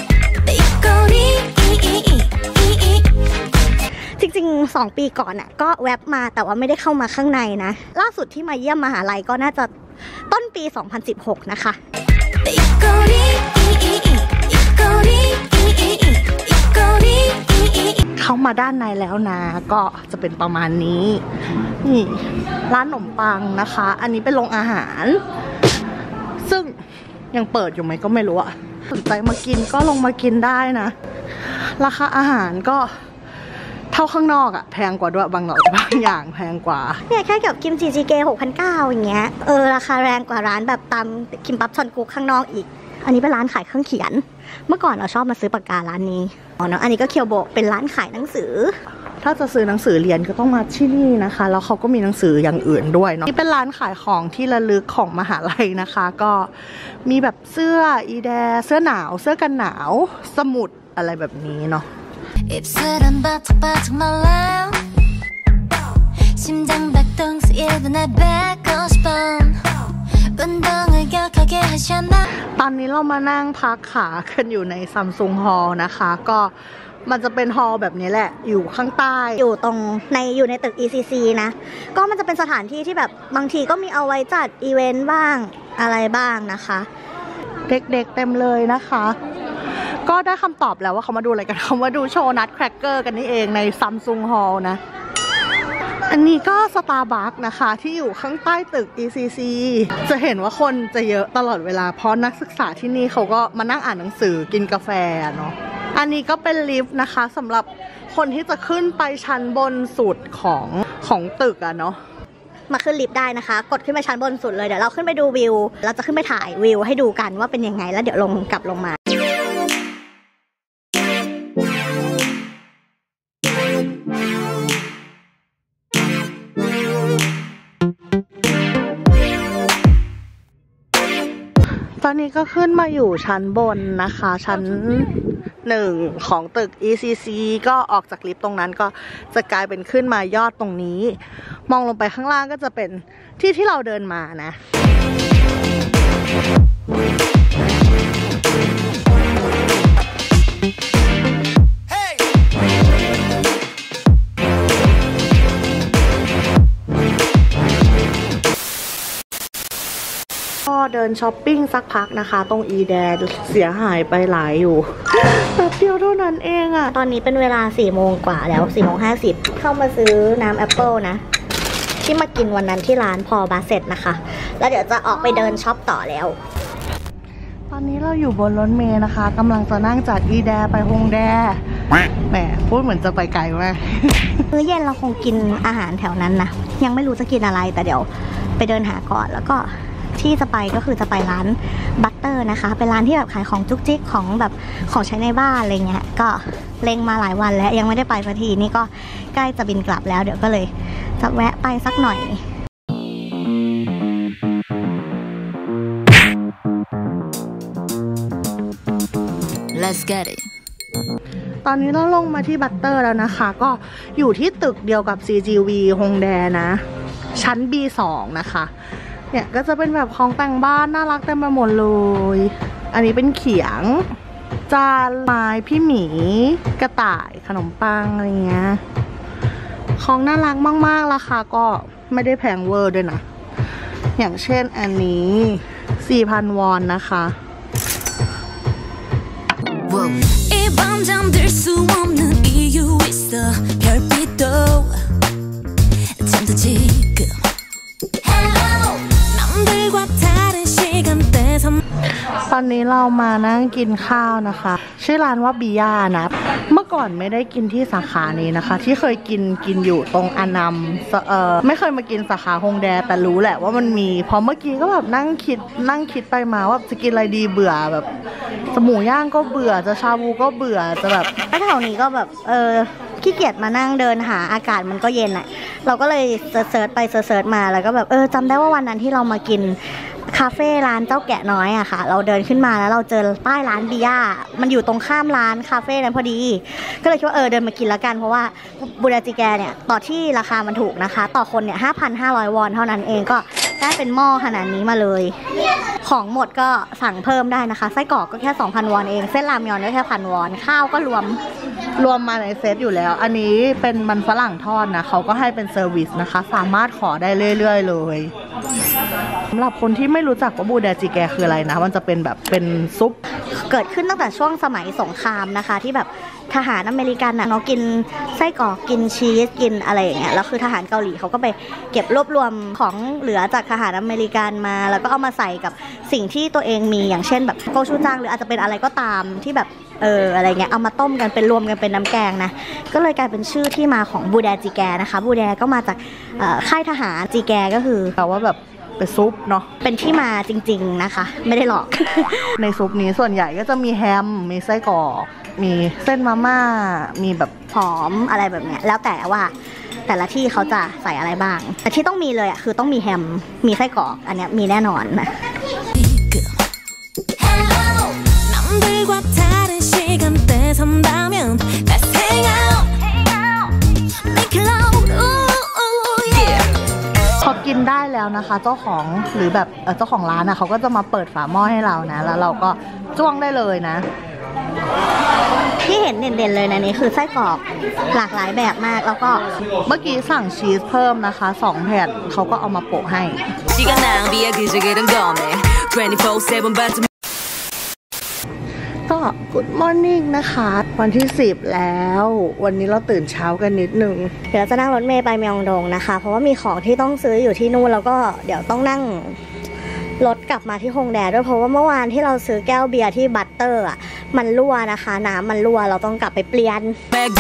จริงๆ2 ปีก่อนน่ะก็แวบมาแต่ว่าไม่ได้เข้ามาข้างในนะล่าสุดที่มาเยี่ยมมหาลัยก็น่าจะต้นปี2016นะคะเข้ามาด้านในแล้วนะก็จะเป็นประมาณนี้นี่ร้านขนมปังนะคะอันนี้เป็นโรงอาหารซึ่งยังเปิดอยู่ไหมก็ไม่รู้อะสนใจมากินก็ลงมากินได้นะราคาอาหารก็ท่าข้างนอกอะแพงกว่าด้วยบางอย่างแพงกว่าเนี่ยแค่กับกิมจิจีเก 6,900 อย่างเงี้ยราคาแรงกว่าร้านแบบตามคิมบับชอนกุ๊กข้างนอกอีกอันนี้เป็นร้านขายเครื่องเขียนเมื่อก่อนเราชอบมาซื้อปากการ้านนี้เนาะอันนี้ก็เคียวโบเป็นร้านขายหนังสือถ้าจะซื้อหนังสือเรียนก็ต้องมาที่นี่นะคะแล้วเขาก็มีหนังสืออย่างอื่นด้วยเนาะนี่เป็นร้านขายของที่ระลึกของมหาลัยนะคะก็มีแบบเสื้ออีแดเสื้อหนาวเสื้อกันหนาวสมุดอะไรแบบนี้เนาะตอนนี้เรามานั่งพักขากันอยู่ในซัมซุงฮอลล์นะคะก็มันจะเป็นฮอลล์แบบนี้แหละอยู่ข้างใต้อยู่ในตึก ECC นะก็มันจะเป็นสถานที่ที่แบบบางทีก็มีเอาไว้จัดอีเวนต์บ้างอะไรบ้างนะคะเด็กๆเต็มเลยนะคะก็ได้คำตอบแล้วว่าเขามาดูอะไรกันเขามาดูโชว์นัทแครกเกอร์กันนี่เองในซัมซุงฮอลล์นะอันนี้ก็สตาร์บัคนะคะที่อยู่ข้างใต้ตึก ECC จะเห็นว่าคนจะเยอะตลอดเวลาเพราะนักศึกษาที่นี่เขาก็มานั่งอ่านหนังสือกินกาแฟเนาะอันนี้ก็เป็นลิฟต์นะคะสำหรับคนที่จะขึ้นไปชั้นบนสุดของตึกอะเนาะมาขึ้นลิฟต์ได้นะคะกดขึ้นไปชั้นบนสุดเลยเดี๋ยวเราขึ้นไปดูวิวเราจะขึ้นไปถ่ายวิวให้ดูกันว่าเป็นยังไงแล้วเดี๋ยวกลับลงมาตอนนี้ก็ขึ้นมาอยู่ชั้นบนนะคะชั้น1ของตึก ECC ก็ออกจากลิฟต์ตรงนั้นก็จะกลายเป็นขึ้นมายอดตรงนี้มองลงไปข้างล่างก็จะเป็นที่เราเดินมานะก็เดินช้อปปิ้งสักพักนะคะตรงอีแดนเสียหายไปหลายอยู่แป๊บเดียวเท่านั้นเองอะตอนนี้เป็นเวลา4 โมงกว่าแล้ว4:50เข้ามาซื้อน้ำแอปเปิลนะที่มากินวันนั้นที่ร้านพอบาเซ็ตนะคะแล้วเดี๋ยวจะออกไปเดินช็อปต่อแล้วตอนนี้เราอยู่บนรถเมล์นะคะกำลังจะนั่งจากอีแดไปฮงแดแหมพูดเหมือนจะไปไกลมากมื้อเย็นเราคงกินอาหารแถวนั้นนะยังไม่รู้จะกินอะไรแต่เดี๋ยวไปเดินหาก่อนแล้วก็ที่จะไปก็คือจะไปร้านบัตเตอร์นะคะเป็นร้านที่แบบขายของจุกจิกของแบบของใช้ในบ้านอะไรเงี้ยก็เล็งมาหลายวันแล้วยังไม่ได้ไปสักทีนี่ก็ใกล้จะบินกลับแล้วเดี๋ยวก็เลยจะแวะไปสักหน่อย Let's get it ตอนนี้เราลงมาที่บัตเตอร์แล้วนะคะก็อยู่ที่ตึกเดียวกับ CGV ฮงแดนะชั้น B2 นะคะเนี่ยก็จะเป็นแบบของแต่งบ้านน่ารักเต็มไปหมดเลยอันนี้เป็นเขียงจานไม้พี่หมีกระต่ายขนมปังอะไรเงี้ยของน่ารักมากๆราคาก็ไม่ได้แพงเวอร์ด้วยนะอย่างเช่นอันนี้ 4,000 วอนนะคะตอนนี้เรามานั่งกินข้าวนะคะชื่อร้านว่าบิยานะเมื่อก่อนไม่ได้กินที่สาขานี้นะคะที่เคยกินอยู่ตรงอานัมไม่เคยมากินสาขาฮงแดแต่รู้แหละว่ามันมีพอเมื่อกี้ก็แบบนั่งคิดไปมาว่าจะกินอะไรดีเบื่อแบบหมูย่างก็เบื่อจะชาบูก็เบื่อจะแบบแถวนี้ก็แบบขี้เกียจมานั่งเดินหาอากาศมันก็เย็นอ่ะเราก็เลยเซิร์ชไปเซิร์ชมาแล้วก็แบบจำได้ว่าวันนั้นที่เรามากินคาเฟ่ร้านเจ้าแกะน้อยอะค่ะเราเดินขึ้นมาแล้วเราเจอป้ายร้านบิยามันอยู่ตรงข้ามร้านคาเฟ่นั้นพอดีก็เลยคิดว่าเดินมากินแล้วกันเพราะว่าบูราจิแกเนี่ยต่อที่ราคามันถูกนะคะต่อคนเนี่ย 5,500 วอนเท่านั้นเองก็ได้เป็นหม้อขนาดนี้มาเลยของหมดก็สั่งเพิ่มได้นะคะไส้กรอกก็แค่ 2,000 วอนเองเส้นรามยอนก็แค่ 1,000 วอนข้าวก็รวมมาในเซตอยู่แล้วอันนี้เป็นมันฝรั่งทอดนะเขาก็ให้เป็นเซอร์วิสนะคะสามารถขอได้เรื่อยๆเลยสำหรับคนที่ไม่รู้จักว่าบูดาจิแกคืออะไรนะมันจะเป็นแบบเป็นซุปเกิดขึ้นตั้งแต่ช่วงสมัยสงครามนะคะที่แบบทหารอเมริกันเนาะกินไส้กรอกกินชีสกินอะไรอย่างเงี้ยแล้วคือทหารเกาหลีเขาก็ไปเก็บรวบรวมของเหลือจากทหารอเมริกันมาแล้วก็เอามาใส่กับสิ่งที่ตัวเองมีอย่างเช่นแบบโกชูจังหรืออาจจะเป็นอะไรก็ตามที่แบบอะไรเงี้ยเอามาต้มกันเป็นรวมกันเป็นน้ำแกงนะก็เลยกลายเป็นชื่อที่มาของบูแดจีแกนะคะบูแดก็มาจากค่ายทหารจีแกก็คือแต่ว่าแบบเป็นซุปเนาะเป็นที่มาจริงๆนะคะไม่ได้หลอกในซุปนี้ส่วนใหญ่ก็จะมีแฮมมีไส้กรอกมีเส้นมาม่ามีแบบหอมอะไรแบบเนี้ยแล้วแต่ว่าแต่ละที่เขาจะใส่อะไรบ้างแต่ที่ต้องมีเลยคือต้องมีแฮมมีไส้กรอกอันเนี้ยมีแน่นอนนะพอกินได้แล้วนะคะเจ้าของหรือแบบเจ้าของร้านนะเขาก็จะมาเปิดฝาหม้อให้เรานะแล้วเราก็จ้วงได้เลยนะที่เห็นเด่นๆเลยนะนี่คือไส้กรอกหลากหลายแบบมากแล้วก็เมื่อกี้สั่งชีสเพิ่มนะคะ2แผ่นเขาก็เอามาโปะให้ก็ Good Morning นะคะวันที่10แล้ววันนี้เราตื่นเช้ากันนิดนึงเดี๋ยวจะนั่งรถเมล์ไปมยองดงนะคะเพราะว่ามีของที่ต้องซื้ออยู่ที่นู่นแล้วก็เดี๋ยวต้องนั่งรถกลับมาที่ฮงแดด้วยเพราะว่าเมื่อวานที่เราซื้อแก้วเบียร์ที่บัตเตอร์มันรั่วนะคะน้ำมันรั่วเราต้องกลับไปเปลี่ยน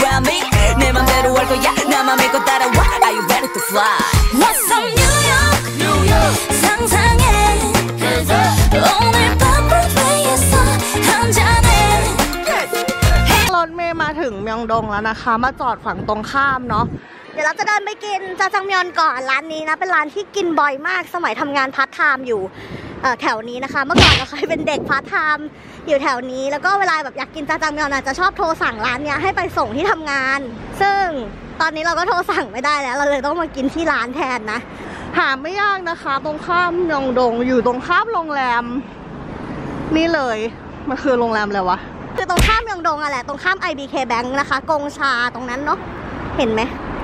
รถเมล์มาถึงมยองดงแล้วนะคะมาจอดฝั่งตรงข้ามเนาะเดี๋ยวเราจะเดินไปกินจาจังมยอนก่อนร้านนี้นะเป็นร้านที่กินบ่อยมากสมัยทำงานพาร์ทไทม์อยู่แถวนี้นะคะเมื่อก่อนเราเคยเป็นเด็กพาร์ทไทม์อยู่แถวนี้แล้วก็เวลาแบบอยากกินจาจังมยอนจะชอบโทรสั่งร้านเนี้ยให้ไปส่งที่ทำงานซึ่งตอนนี้เราก็โทรสั่งไม่ได้แล้วเราเลยต้องมากินที่ร้านแทนนะหาไม่ยากนะคะตรงข้ามมยองดงอยู่ตรงข้ามโรงแรมนี่เลยมันคือโรงแรมอะไรวะคือตรงข้ามมยองดงแหละตรงข้าม IBK Bank นะคะกงชาตรงนั้นเนาะเห็นไหม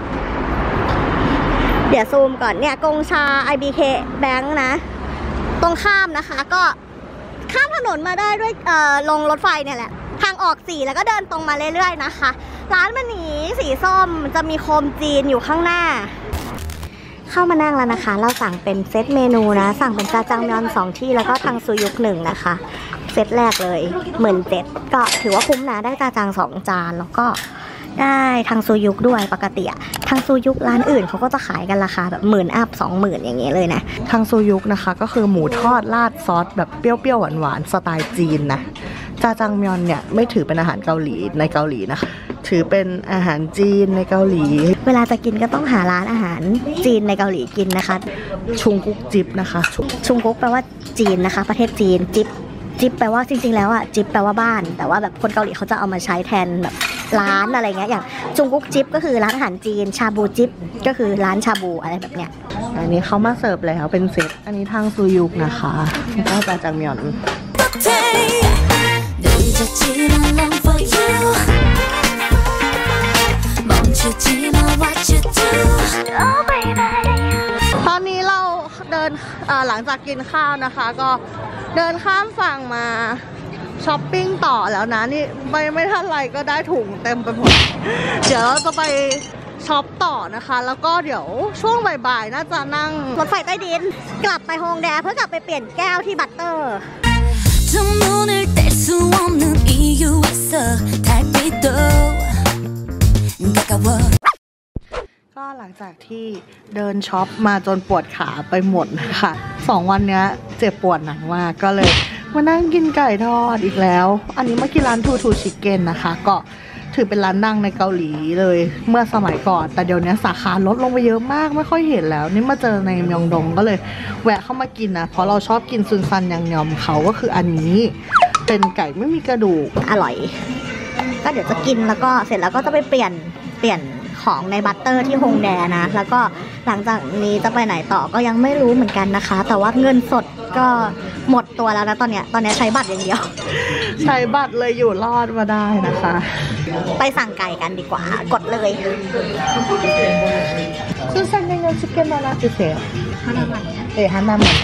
เดี๋ยวซูมก่อนเนี่ยกงชา IBK Bank นะตรงข้ามนะคะก็ข้ามถนนมาได้ด้วยลงรถไฟเนี่ยแหละทางออก4แล้วก็เดินตรงมาเรื่อยๆนะคะร้านมันนี้สีส้มจะมีโคมจีนอยู่ข้างหน้าเข้ามานั่งแล้วนะคะเราสั่งเป็นเซตเมนูนะสั่งเป็นจาจังมยอน2ที่แล้วก็ทางซูยุก1นะคะเซตแรกเลย17,000ก็ถือว่าคุ้มนะได้จาจัง2จานแล้วก็ได้ทางซูยุกด้วยปกติทางซูยุกร้านอื่นเขาก็จะขายกันราคาแบบ10,000 อัพ 20,000อย่างเงี้ยเลยนะทางซูยุกนะคะก็คือหมูทอดราดซอสแบบเปรี้ยวๆหวานๆสไตล์จีนนะจาจังมยอนเนี่ยไม่ถือเป็นอาหารเกาหลีในเกาหลีนะคะถือเป็นอาหารจีนในเกาหลีเวลาจะกินก็ต้องหาร้านอาหารจีนในเกาหลีกินนะคะชุงกุ๊กจิ๊บนะคะชุงกุ๊กแปลว่าจีนนะคะประเทศจีนจิ๊บแปลว่าจริงๆแล้วจิ๊บแปลว่าบ้านแต่ว่าแบบคนเกาหลีเขาจะเอามาใช้แทนแบบร้านอะไรเงี้ยอย่างจุงกุ๊กจิ๊บก็คือร้านอาหารจีนชาบูจิ๊บก็คือร้านชาบูอะไรแบบเนี้ยอันนี้เขามาเสิร์ฟแล้วเป็นเซตอันนี้ทางซูยุกนะคะก็จาจังมยอนตอนนี้เราเดินหลังจากกินข้าวนะคะก็เดินข้ามฝั่งมาช้อปปิ้งต่อแล้วนะนี่ไม่ทันไรก็ได้ถุงเต็มไปหมดเดี๋ยวเราจะไปช็อปต่อนะคะแล้วก็เดี๋ยวช่วงบ่ายๆน่าจะนั่งรถไฟใต้ดินกลับไปฮงแดเพื่อกลับไปเปลี่ยนแก้วที่บัตเตอร์ก็หลังจากที่เดินช็อปมาจนปวดขาไปหมดนะคะ2 วันนี้เจ็บปวดหนักมากก็เลยมานั่งกินไก่ทอดอีกแล้วอันนี้มากินร้านทูชิคเก้นนะคะก็ถือเป็นร้านดังในเกาหลีเลยเมื่อสมัยก่อนแต่เดี๋ยวนี้สาขาลดลงไปเยอะมากไม่ค่อยเห็นแล้วนี่มาเจอในมยองดงก็เลยแวะเข้ามากินนะเพราะเราชอบกินซุนซันยังยอมเขาก็คืออันนี้เป็นไก่ไม่มีกระดูกอร่อยก็เดี๋ยวจะกินแล้วก็เสร็จแล้วก็จะไปเปลี่ยนของในบัตเตอร์ที่ฮงแดนะแล้วก็หลังจากนี้จะไปไหนต่อก็ยังไม่รู้เหมือนกันนะคะแต่ว่าเงินสดก็หมดตัวแล้วนะตอนนี้ใช้บัตรอย่างเดียวใช้บัตรเลยอยู่รอดมาได้นะคะไปสั่งไก่กันดีกว่ากดเลยซุนซันยังยอมชิคเก้นมาลาจุเซ่ฮานามันฮานามัน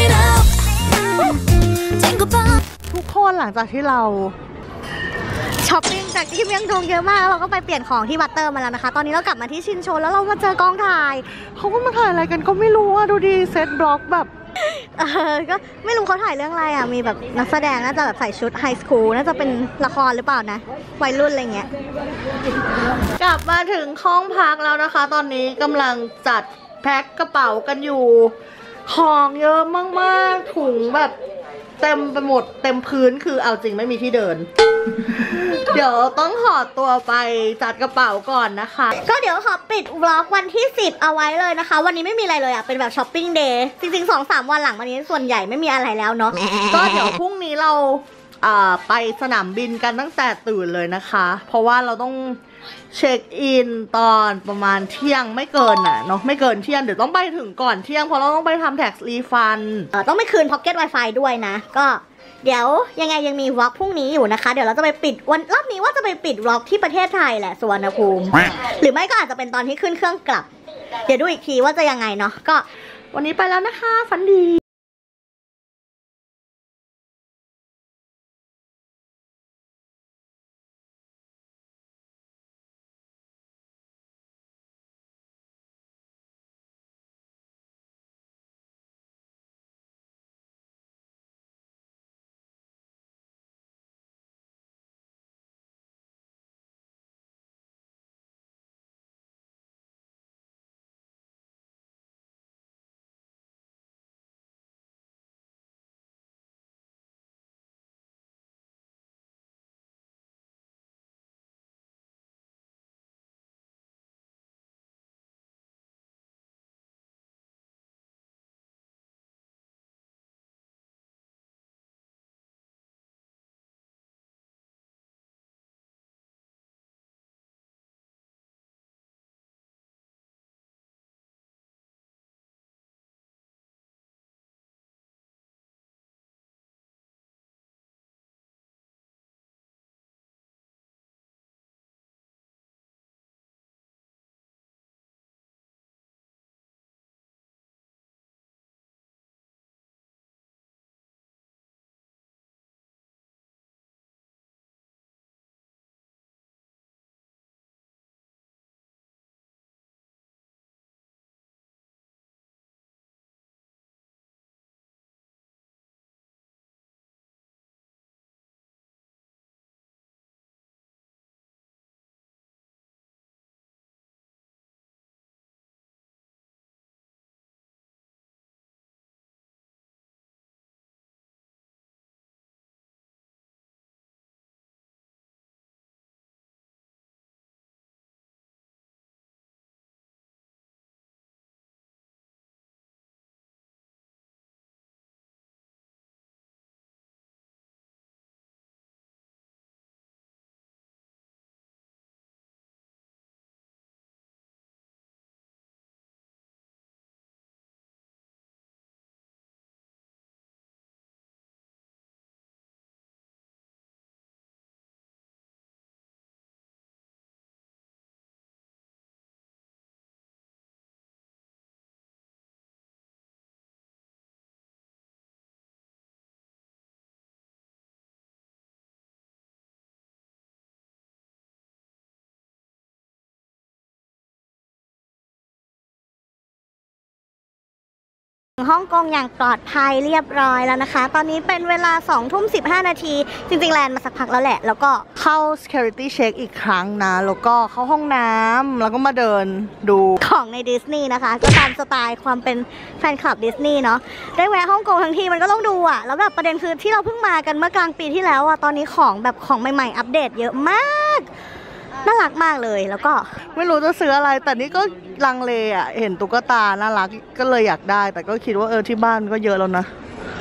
ทุกคนหลังจากที่เราช็ช้อปปิ้งจากที่เมียงดงเยอะมากเราก็ไปเปลี่ยนของที่บัตเตอร์มาแล้วนะคะตอนนี้เรากลับมาที่ชินโชนแล้วเรามาเจอกองถ่ายเขาก็มาถ่ายอะไรกันก็ไม่รู้อ่ะดูดีเซตบล็อกแบบก็ไม่รู้เขาถ่ายเรื่องอะไรอ่ะมีแบบนักแสดงน่าจะแบบใส่ชุดไฮสคูลน่าจะเป็นละครหรือเปล่านะวัยรุ่นอะไรเงี้ยกลับมาถึงห้องพักแล้วนะคะตอนนี้กำลังจัดแพ็คกระเป๋ากันอยู่ของเยอะมากๆถุงแบบเต็มไปหมดเต็มพื้นคือเอาจริงไม่มีที่เดิน เดี๋ยวต้องขอตัวไปจัดกระเป๋าก่อนนะคะก็เดี๋ยวขอปิดวล็อกวันที่10เอาไว้เลยนะคะวันนี้ไม่มีอะไรเลยอ่ะเป็นแบบช้อปปิ้งเดย์จริงๆ 2-3 วันหลังวันนี้ส่วนใหญ่ไม่มีอะไรแล้วเนาะก็เดี๋ยวพรุ่งนี้เราไปสนามบินกันตั้งแต่ตื่นเลยนะคะเพราะว่าเราต้องเช็คอินตอนประมาณเที่ยงไม่เกินน่ะเนาะไม่เกินเที่ยงเดี๋ยวต้องไปถึงก่อนเที่ยงเพราะเราต้องไปทำ tax refund ต้องไปคืน Pocket Wi-Fi ด้วยนะก็เดี๋ยวยังไงยังมีวล็อกพรุ่งนี้อยู่นะคะเดี๋ยวเราจะไปปิดวันรอบนี้ว่าจะไปปิดวล็อกที่ประเทศไทยแหละสุวรรณภูมิหรือไม่ก็อาจจะเป็นตอนที่ขึ้นเครื่องกลับเดี๋ยวดูอีกทีว่าจะยังไงเนาะก็วันนี้ไปแล้วนะคะฝันดีฮ่องกงอย่างปลอดภัยเรียบร้อยแล้วนะคะตอนนี้เป็นเวลา 20:15 นาทีจริงๆแลนด์มาสักพักแล้วแหละแล้วก็เข้า security check อีกครั้งนะแล้วก็เข้าห้องน้ำแล้วก็มาเดินดูของในดิสนีย์นะคะก็ตามสไตล์ความเป็นแฟนคลับดิสนีย์เนาะได้แวะฮ่องกงทั้งทีมันก็ต้องดูอ่ะแล้วแบบประเด็นคือที่เราเพิ่งมากันเมื่อกลางปีที่แล้วอ่ะตอนนี้ของแบบของใหม่ๆอัปเดตเยอะมากน่ารักมากเลยแล้วก็ไม่รู้จะซื้ออะไรแต่นี่ก็ลังเลอ่ะเห็นตุ๊กตาน่ารักก็เลยอยากได้แต่ก็คิดว่าที่บ้านก็เยอะแล้วนะ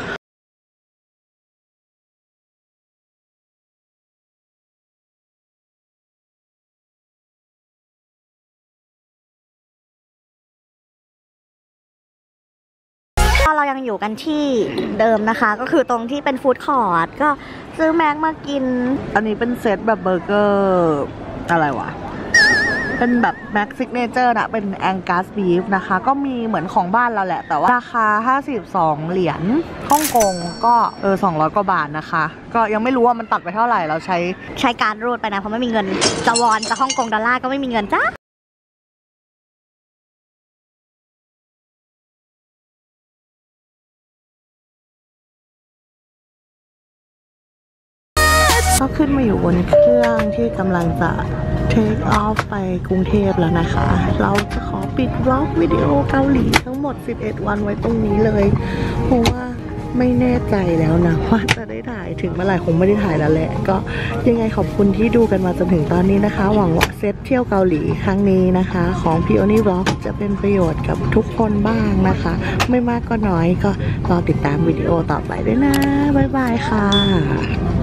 เรายังอยู่กันที่เดิมนะคะก็คือตรงที่เป็นฟู้ดคอร์ทก็ซื้อแม็กมากินอันนี้เป็นเซตแบบเบอร์เกอร์อะไรวะเเป็นแบบแม็กซิกเนเจอร์นะเป็นแองกัสบีฟนะคะก็มีเหมือนของบ้านเราแหละแต่ว่าราคา52เหรียญฮ่องกงก็200 กว่าบาทนะคะก็ยังไม่รู้ว่ามันตัดไปเท่าไหร่เราใช้การรูดไปนะเพราะไม่มีเงินจะวอนจะฮ่องกงดอลลาร์ก็ไม่มีเงินจ้าก็ขึ้นมาอยู่บนเครื่องที่กำลังจะ take off ไปกรุงเทพแล้วนะคะ เราจะขอปิดบล็อกวิดีโอเกาหลีทั้งหมด11 วันไว้ตรงนี้เลยเพราะว่าไม่แน่ใจแล้วนะว่าจะได้ถ่ายถึงเมื่อไหร่คงไม่ได้ถ่ายแล้วแหละก็ยังไงขอบคุณที่ดูกันมาจนถึงตอนนี้นะคะหวังว่าเซตเที่ยวเกาหลีครั้งนี้นะคะของ Peony Vlog จะเป็นประโยชน์กับทุกคนบ้างนะคะไม่มากก็น้อยก็รอติดตามวิดีโอต่อไปด้วยนะบ๊ายบายค่ะ